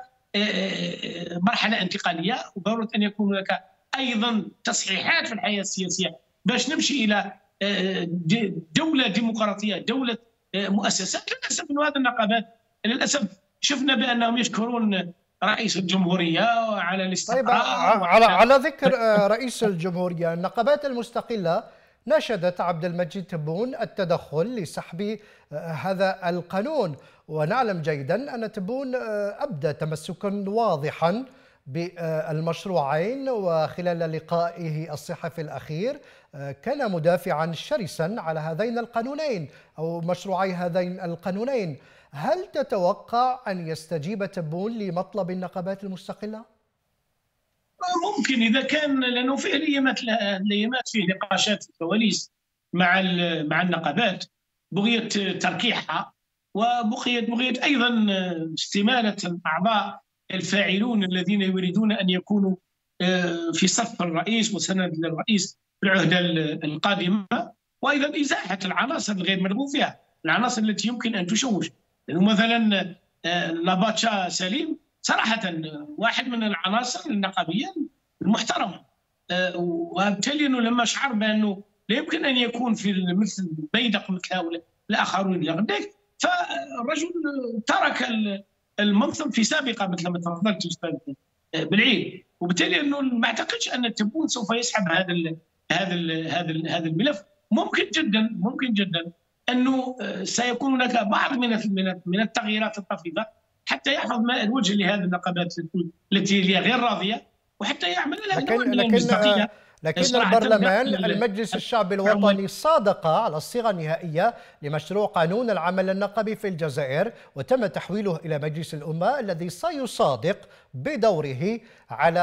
مرحله انتقاليه، وضروره ان يكون هناك ايضا تصحيحات في الحياه السياسيه باش نمشي الى دوله ديمقراطيه، دوله مؤسسات. للاسف انه هذه النقابات للاسف شفنا بانهم يشكرون رئيس الجمهوريه على الاستقرار. طيب، على ذكر رئيس الجمهوريه، النقابات المستقله ناشدت عبد المجيد تبون التدخل لسحب هذا القانون، ونعلم جيدا أن تبون أبدى تمسكا واضحا بالمشروعين، وخلال لقائه الصحفي الأخير كان مدافعا شرسا على هذين القانونين أو مشروعي هذين القانونين. هل تتوقع أن يستجيب تبون لمطلب النقابات المستقلة؟ ممكن إذا كان، لأنه في الايامات فيه نقاشات في الكواليس مع النقابات، بغيت تركيحها وبغيت أيضا استمالة الأعضاء الفاعلون الذين يريدون أن يكونوا في صف الرئيس وسند للرئيس في العهدة القادمة، وأيضا إزاحة العناصر الغير مرغوب فيها، العناصر التي يمكن أن تشوش. لأنه مثلا لاباتشا سليم صراحة واحد من العناصر النقابية المحترمة، وبالتالي أنه لما شعر بأنه لا يمكن أن يكون في مثل بيدق مثل هؤلاء الآخرون اللي غداك، فالرجل ترك المنصب في سابقة مثل ما تفضلت أستاذ بالعيد، وبالتالي أنه ما أعتقدش أن تبون سوف يسحب هذا الملف. ممكن جدا أنه سيكون هناك بعض من التغييرات الطفيفة حتى يحفظ ماء الوجه لهذه النقابات التي هي غير راضيه، وحتى يعمل لها نوع من المصداقيه. لكن البرلمان المجلس الشعبي الوطني صادق على الصيغه النهائيه لمشروع قانون العمل النقابي في الجزائر، وتم تحويله الى مجلس الامه الذي سيصادق بدوره على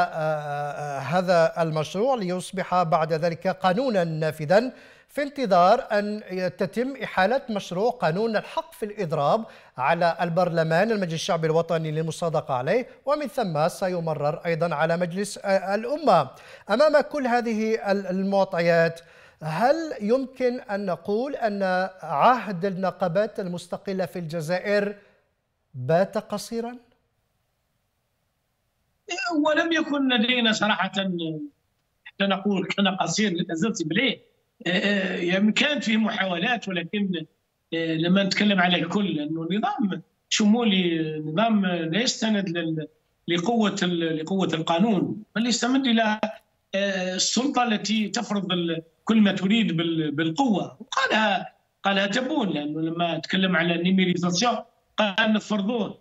هذا المشروع ليصبح بعد ذلك قانونا نافذا، في انتظار أن تتم إحالة مشروع قانون الحق في الإضراب على البرلمان المجلس الشعبي الوطني للمصادقة عليه، ومن ثم سيمرر أيضا على مجلس الأمة. أمام كل هذه المعطيات، هل يمكن أن نقول أن عهد النقابات المستقلة في الجزائر بات قصيرا؟ ولم يكن لدينا صراحة حتى نقول كان قصير للأزلت بليه. يعني كانت فيه محاولات، ولكن لما نتكلم على الكل انه نظام شمولي، نظام لا يستند لقوه القانون، بل يستمد الى السلطه التي تفرض كل ما تريد بالقوه. وقالها تبون، لانه لما تكلم على النيميريزاسيون قال نفرضوه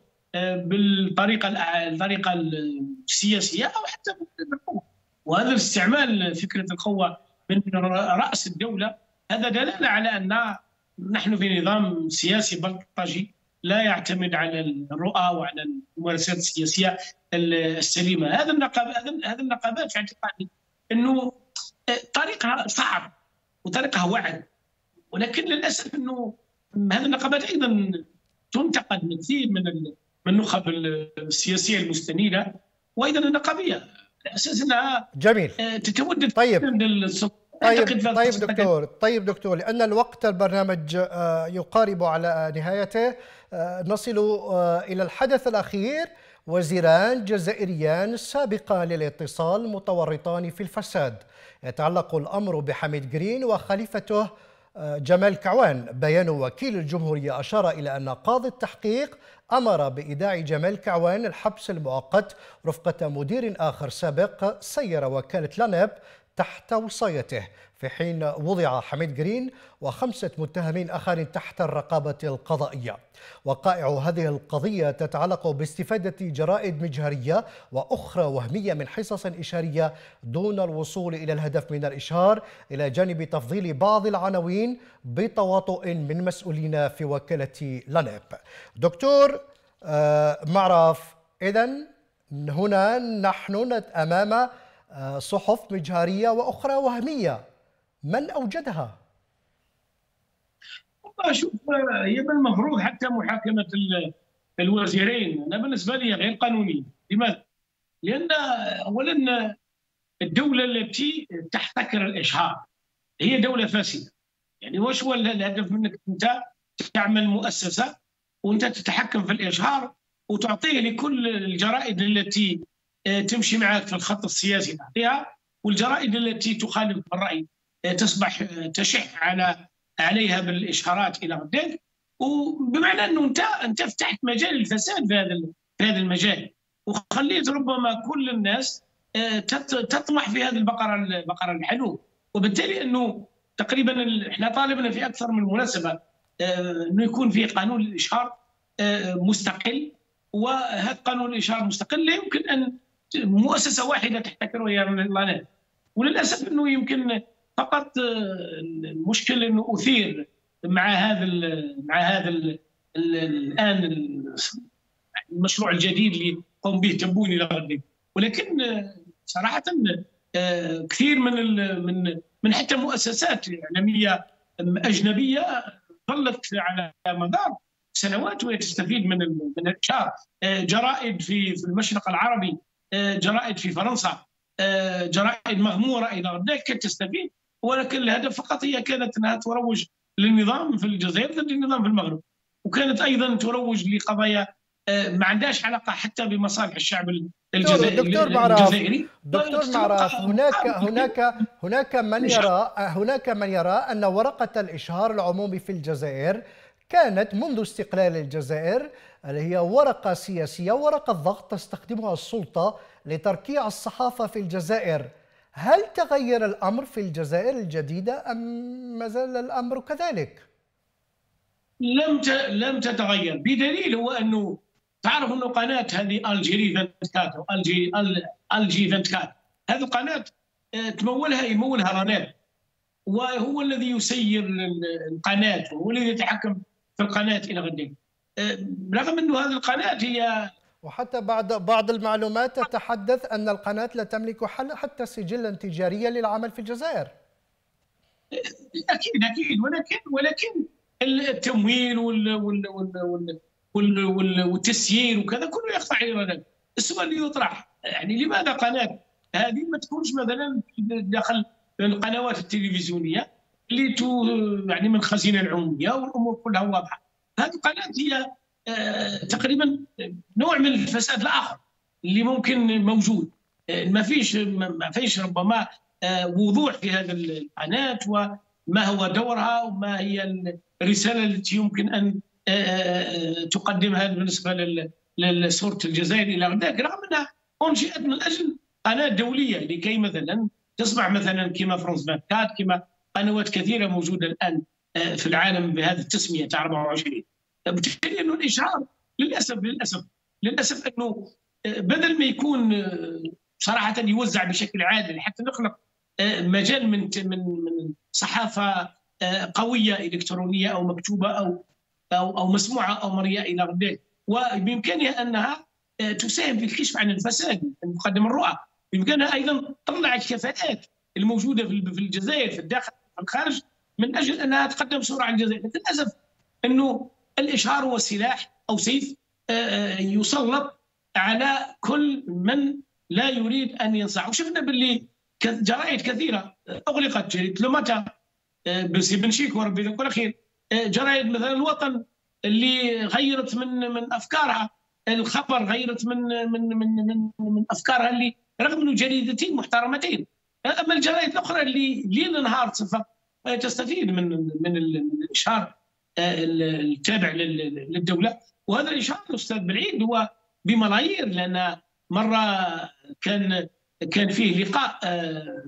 الطريقه السياسيه او حتى بالقوه، وهذا الاستعمال فكره القوه من رأس الدولة هذا دلالة على أن نحن في نظام سياسي بلطجي لا يعتمد على الرؤى وعلى الممارسات السياسية السليمة. هذه النقابات في اعتقادي أنه طريقها صعب وطريقها وعد، ولكن للأسف أنه هذه النقابات أيضا تنتقد من كثير من النخب السياسية المستنيرة وأيضا النقابية على أساس أنها جميل تتودد. طيب دكتور، لأن الوقت البرنامج يقارب على نهايته، نصل إلى الحدث الأخير. وزيران جزائريان سابقان للاتصال متورطان في الفساد. يتعلق الأمر بحميد جرين وخليفته جمال كعوان. بيان وكيل الجمهورية أشار إلى أن قاضي التحقيق أمر بإيداع جمال كعوان الحبس المؤقت رفقة مدير آخر سابق سير وكالة لانب تحت وصايته. في حين وضع حميد جرين و5 متهمين آخرين تحت الرقابة القضائية. وقائع هذه القضية تتعلق باستفادة جرائد مجهرية وأخرى وهمية من حصص إشارية دون الوصول إلى الهدف من الإشهار، إلى جانب تفضيل بعض العناوين بتواطؤ من مسؤولين في وكالة لانيب. دكتور معرف، إذن هنا نحن أمام صحف مجهرية وأخرى وهمية، من أوجدها؟ شوف، هي المفروض حتى محاكمة الوزيرين أنا بالنسبة لي غير قانونية. لماذا؟ لأن أولا الدولة التي تحتكر الإشهار هي دولة فاسدة. يعني واش هو الهدف منك أنت تعمل مؤسسة وأنت تتحكم في الإشهار وتعطيه لكل الجرائد التي تمشي معك في الخط السياسي تعطيها، والجرائد التي تخالف الرأي تصبح تشح عليها بالإشهارات إلى غد، وبمعنى أنه أنت فتحت مجال الفساد في هذا المجال، وخليت ربما كل الناس تطمح في هذه البقرة الحلوب. وبالتالي أنه تقريبا احنا طالبنا في أكثر من مناسبة أنه يكون في قانون الإشهار مستقل، وهذا قانون الإشهار المستقل لا يمكن أن مؤسسة واحدة تحتكر وهي لانيب. وللأسف أنه يمكن فقط المشكل أنه أثير مع هذا الآن المشروع الجديد اللي قام به تبوني لغد. ولكن صراحة كثير من حتى مؤسسات إعلامية أجنبية ظلت على مدار سنوات وهي تستفيد من الإشهار. جرائد في المشرق العربي، جرائد في فرنسا، جرائد مغمورة إلى غد كانت تستفيد، ولكن الهدف فقط هي كانت أنها تروج للنظام في الجزائر ضد النظام في المغرب، وكانت أيضا تروج لقضايا ما عندهاش علاقة حتى بمصالح الشعب الجزائري. دكتور معرف، هناك من يرى أن ورقة الإشهار العمومي في الجزائر كانت منذ استقلال الجزائر اللي هي ورقة سياسية، ورقة ضغط تستخدمها السلطة لتركيع الصحافة في الجزائر. هل تغير الأمر في الجزائر الجديدة أم ما زال الأمر كذلك؟ لم تتغير، بدليل هو أنه تعرف أنه قناة هذه الجيري 24 أو الجي 24 هذه القناة يمولها لانيب، وهو الذي يسير القناة وهو الذي يتحكم في القناة إلى غد، رغم أنه هذه القناة هي وحتى بعض المعلومات تتحدث أن القناة لا تملك حتى سجلا تجاريا للعمل في الجزائر. أكيد ولكن التمويل والتسيير وكذا كله يخضع إلى السؤال اللي يطرح، يعني لماذا قناة هذه ما تكونش مثلا داخل القنوات التلفزيونية اللي يعني من الخزينة العمومية والأمور كلها واضحة. هذه القناة هي تقريبا نوع من الفساد الآخر اللي ممكن موجود. ما فيش ربما وضوح في هذا القناة وما هو دورها وما هي الرسالة التي يمكن أن تقدمها بالنسبة لصورة الجزائر إلى غداك، رغم أنها أنشئت من أجل قناة دولية لكي مثلا تصبح مثلا كما فرنسا 24 كما قنوات كثيرة موجودة الآن في العالم بهذه التسمية تاع 24. بالتالي أنه الإشهار للأسف أنه بدل ما يكون صراحة يوزع بشكل عادل حتى نخلق مجال من صحافة قوية إلكترونية أو مكتوبة أو مسموعة أو مرئية إلى غد، وبإمكانها أنها تساهم في الكشف عن الفساد المقدم الرؤى، بإمكانها أيضا تطلع الكفاءات الموجودة في الجزائر في الداخل وفي الخارج من أجل أنها تقدم صورة عن الجزائر. لكن للأسف أنه الإشهار هو سلاح أو سيف يسلط على كل من لا يريد أن ينصح. وشفنا باللي جرائد كثيرة أغلقت، جريدة لوماتا بنشيك وربي يذكر خير، جرائد مثلا الوطن اللي غيرت من أفكارها، الخبر غيرت من أفكارها اللي رغم أنه جريدتين محترمتين. أما الجرائد الأخرى اللي ليل نهار تستفيد من الإشهار التابع للدولة. وهذا الإشهار أستاذ بالعيد هو بملايير، لأن مرة كان فيه لقاء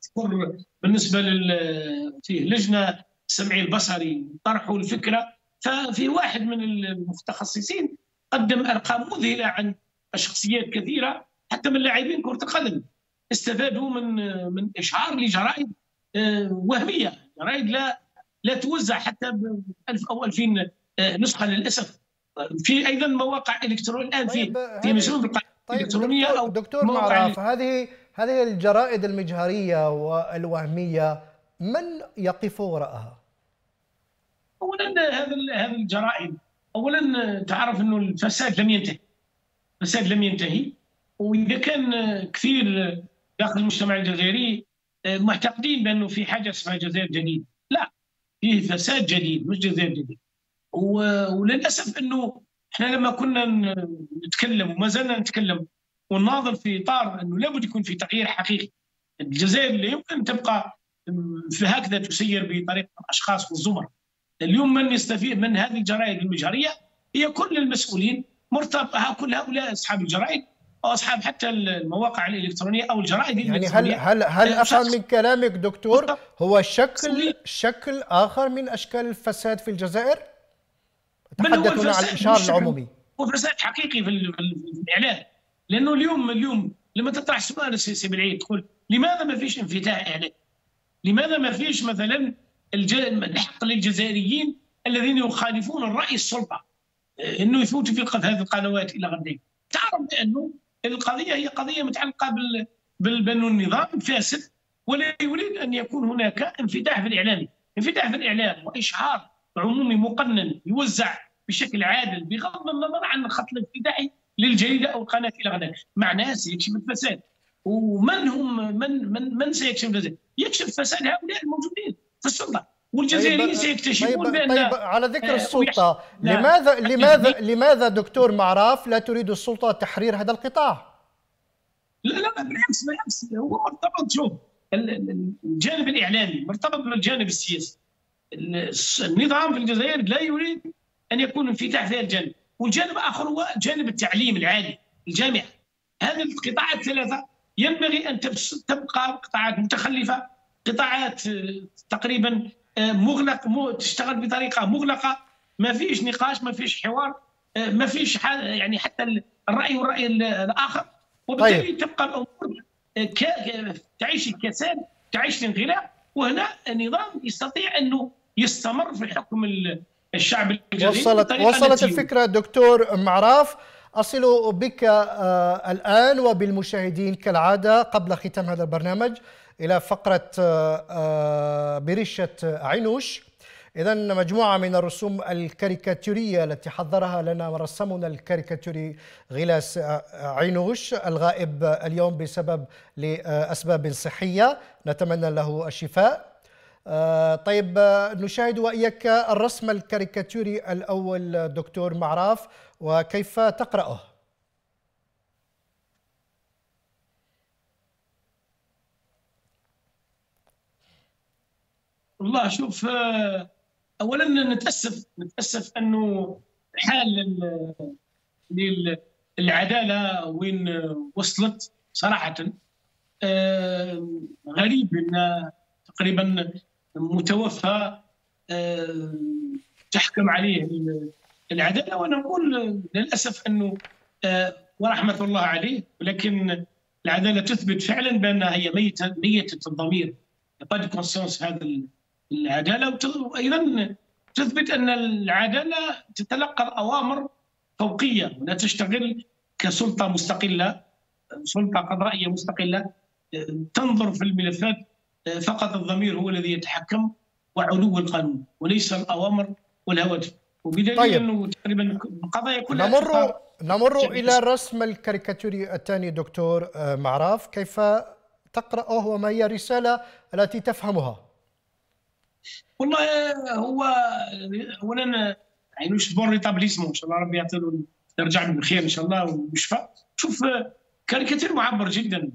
أذكر بالنسبة فيه لجنة السمعي البصري طرحوا الفكرة، ففي واحد من المتخصصين قدم أرقام مذهلة عن شخصيات كثيرة حتى من لاعبين كرة القدم استفادوا من إشهار لجرائد وهمية، جرائد لا توزع حتى ب 1000 أو 2000 نسخة للأسف. في أيضا مواقع إلكترونية الآن في مسؤول الإلكترونية. أو دكتور معرف، هذه الجرائد المجهرية والوهمية من يقف وراءها؟ اولا هذه الجرائد، اولا تعرف انه الفساد لم ينتهي، واذا كان كثير داخل المجتمع الجزائري معتقدين بانه في حاجه اسمها جزائر جديد، لا، فيه فساد جديد مش جزائر جديد. وللاسف انه احنا لما كنا نتكلم وما زلنا نتكلم ونناضل في اطار انه لابد يكون في تغيير حقيقي، الجزائر لا يمكن تبقى في هكذا تسير بطريقه الاشخاص والزمر. اليوم من يستفيد من هذه الجرائد المجهريه هي كل المسؤولين، مرتبطه كل هؤلاء اصحاب الجرائد او اصحاب حتى المواقع الالكترونيه او الجرائد الالكترونيه. يعني هل افهم من كلامك دكتور هو شكل اخر من اشكال الفساد في الجزائر؟ تحدثنا عن الاشهار العمومي. هو فساد حقيقي في الاعلام، لانه اليوم لما تطرح سؤال سي بالعيد تقول لماذا ما فيش انفتاح اعلامي؟ لماذا ما فيش مثلا الحق للجزائريين الذين يخالفون الرأي السلطة انه يفوتوا في هذه القنوات الى غد؟ تعرف بانه القضيه هي قضيه متعلقه بانه النظام فاسد ولا يريد ان يكون هناك انفتاح في الاعلام، انفتاح في الاعلام واشهار عمومي مقنن يوزع بشكل عادل بغض النظر عن الخط الانفتاحي للجريده او القناه الى غد، معناه سيكشف الفساد. ومن هم من سيكشف الفساد؟ يكشف فساد هؤلاء الموجودين في السلطه، والجزائريين سيكتشفون بان على ذكر السلطه، لماذا دكتور معراف لا تريد السلطه تحرير هذا القطاع؟ لا بالعكس هو مرتبط، شوف الجانب الاعلامي مرتبط بالجانب السياسي. النظام في الجزائر لا يريد ان يكون انفتاح في الجانب، والجانب الاخر هو جانب التعليم العالي، الجامعه. هذه القطاعات الثلاثه ينبغي ان تبقى قطاعات متخلفه، قطاعات تقريبا مغلق، تشتغل بطريقه مغلقه، ما فيش نقاش، ما فيش حوار، ما فيش يعني حتى الراي والراي الاخر، وبالتالي تبقى الامور تعيش الكساد، تعيش الانغلاق، وهنا النظام يستطيع انه يستمر في حكم الشعب الجزائري. وصلت الفكره دكتور معراف. أصل بك الآن وبالمشاهدين كالعادة قبل ختام هذا البرنامج إلى فقرة بريشة عينوش. إذن مجموعة من الرسوم الكاريكاتورية التي حضرها لنا رسامنا الكاريكاتوري غلاس عينوش الغائب اليوم بسبب لأسباب صحية، نتمنى له الشفاء. طيب نشاهد وإياك الرسم الكاريكاتوري الأول دكتور معراف وكيف تقرأه؟ والله شوف، اولا نتاسف انه حال العداله وين وصلت صراحه. غريب ان تقريبا متوفى تحكم عليه العداله، وانا نقول للاسف انه ورحمه الله عليه، ولكن العداله تثبت فعلا بانها هي ميته الضمير، قد كونسونس هذا العداله، وايضا تثبت ان العداله تتلقى الاوامر فوقيه ولا تشتغل كسلطه مستقله، سلطه قضائيه مستقله تنظر في الملفات، فقط الضمير هو الذي يتحكم وعلو القانون وليس الاوامر والهواتف. وبدليل انه تقريبا القضايا كلها نمر الى الرسم الكاريكاتوري الثاني دكتور معراف، كيف تقرأه وما هي الرساله التي تفهمها؟ والله هو اولا عينوش بون ريتابليسمون، ان شاء الله ربي يعطيه يرجع له بالخير ان شاء الله ويشفى. شوف كاريكاتير معبر جدا.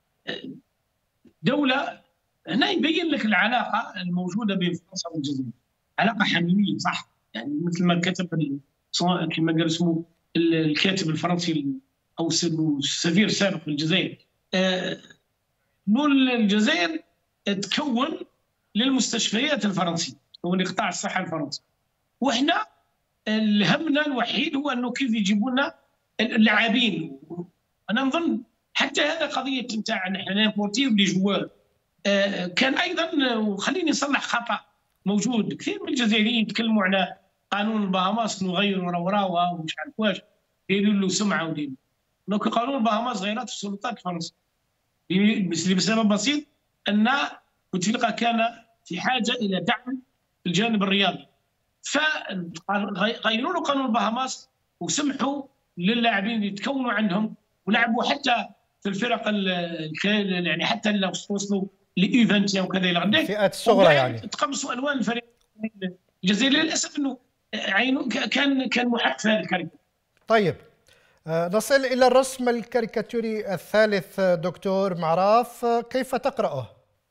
دوله هنا يبين لك العلاقه الموجوده بين فرنسا والجزائر، علاقه حميميه صح، يعني مثل ما كتب كما قال اسمه الكاتب الفرنسي او السفير السابق في الجزائر، نقول الجزائر تكون للمستشفيات الفرنسيه ولقطاع الصحه الفرنسي. واحنا همنا الوحيد هو انه كيف يجيبوا لنا اللاعبين. انا نظن حتى هذا قضيه نتاع نحن نيمبورتيو لي جوار. كان ايضا، وخليني نصلح خطا موجود، كثير من الجزائريين يتكلموا على قانون البهاماس نغيروا وراوها ومش عارف واش، يديروا له سمعه ودين. لكن قانون البهاماس غيرت السلطات الفرنسيه بسبب بسيط، ان بوتفليقه كان في حاجه الى دعم الجانب الرياضي، فغيروا له قانون البهاماس وسمحوا للاعبين يتكونوا عندهم ولعبوا حتى في الفرق يعني حتى لو وصلوا ل U21 وكذا الى غيره، الفئات الصغرى يعني تقمصوا الوان الفريق الجزائري. للاسف انه عينه كان محق في هذه الكاريكاتير. طيب نصل الى الرسم الكاريكاتوري الثالث دكتور معراف، كيف تقرأه؟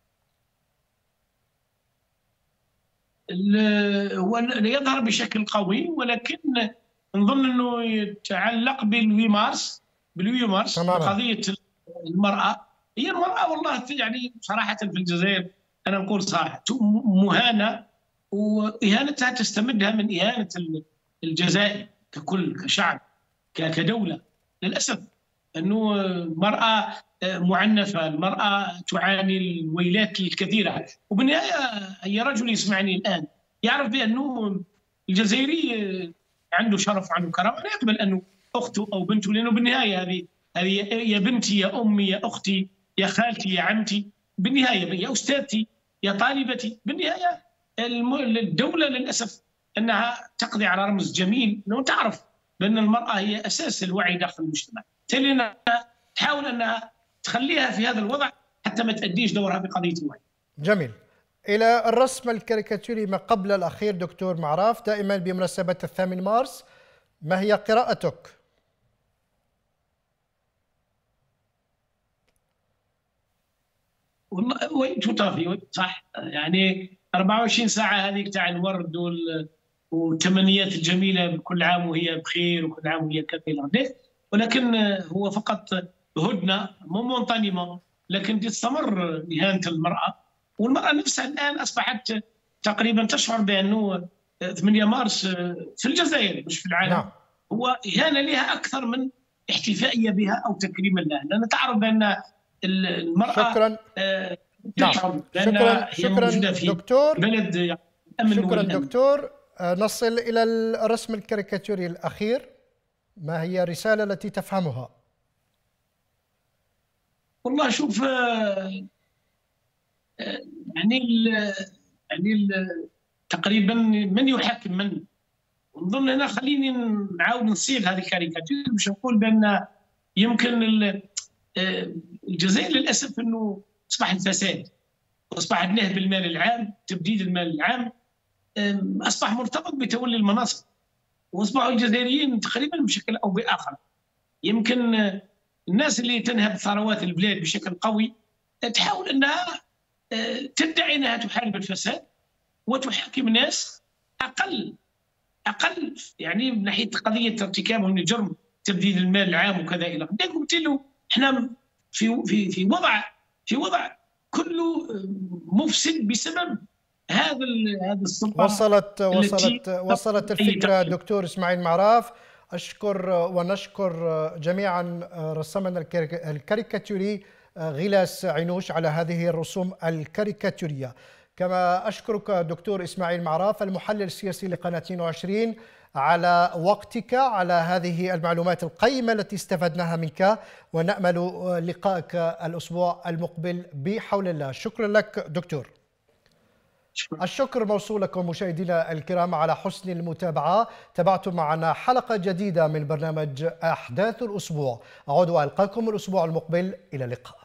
هو يظهر بشكل قوي، ولكن نظن انه يتعلق بالوي مارس قضيه المراه. هي المراه والله يعني صراحه في الجزائر انا نقول صراحه مهانه، واهانتها تستمدها من اهانه الجزائر ككل، كشعب، كدوله. للاسف انه المراه معنفه، المراه تعاني الويلات الكثيره. وبالنهايه اي رجل يسمعني الان يعرف بانه الجزائري عنده شرف وعنده كرامه، لا يقبل انه اخته او بنته، لانه بالنهايه هذه يا بنتي يا امي يا اختي يا خالتي يا عمتي، بالنهايه يا استاذتي يا طالبتي. بالنهايه الدوله للاسف انها تقضي على رمز جميل، لو تعرف بان المراه هي اساس الوعي داخل المجتمع، بالتالي تحاول انها تخليها في هذا الوضع حتى ما تأديش دورها بقضيه الوعي. جميل. الى الرسم الكاريكاتوري ما قبل الاخير دكتور معراف، دائما بمناسبه 8 مارس، ما هي قراءتك؟ والله وين توطافي صح، يعني 24 ساعه هذيك تاع الورد والتمنيات الجميله، كل عام وهي بخير وكل عام وهي كثيره، ولكن هو فقط هدنه مو مونطانيمون، لكن تستمر اهانه المراه. والمراه نفسها الان اصبحت تقريبا تشعر بانه 8 مارس في الجزائر مش في العالم نعم. هو اهانه لها اكثر من احتفائيه بها او تكريما لها، لان تعرف بان المراه شكرا تشعر بانها هي موجوده في دكتور بلد امن. شكرا دكتور. نصل الى الرسم الكاريكاتوري الاخير، ما هي الرساله التي تفهمها؟ والله شوف، يعني تقريبا من يحاكم من، ونظن هنا خليني نعاود نصيغ هذه الكاريكاتير باش نقول بان يمكن الجزائر للاسف انه اصبح الفساد واصبح النهب بالمال العام، تبديد المال العام، اصبح مرتبط بتولي المناصب، واصبحوا الجزائريين تقريبا بشكل او باخر يمكن الناس اللي تنهب ثروات البلاد بشكل قوي تحاول انها تدعي انها تحارب الفساد وتحاكم ناس اقل يعني من ناحيه قضيه ارتكابهم لجرم تبديد المال العام وكذا الى اخره. قلت له احنا في وضع كله مفسد بسبب هذا السلطه. وصلت الفكره دكتور اسماعيل معراف. أشكر ونشكر جميعا رسامنا الكاريكاتوري غلاس عينوش على هذه الرسوم الكاريكاتورية، كما أشكرك دكتور إسماعيل معراف المحلل السياسي لقناة 22 على وقتك، على هذه المعلومات القيمة التي استفدناها منك، ونأمل لقائك الأسبوع المقبل بحول الله. شكرا لك دكتور. الشكر موصول لكم مشاهدينا الكرام على حسن المتابعة. تابعتم معنا حلقة جديدة من برنامج أحداث الأسبوع. أعود وألقاكم الأسبوع المقبل، إلى اللقاء.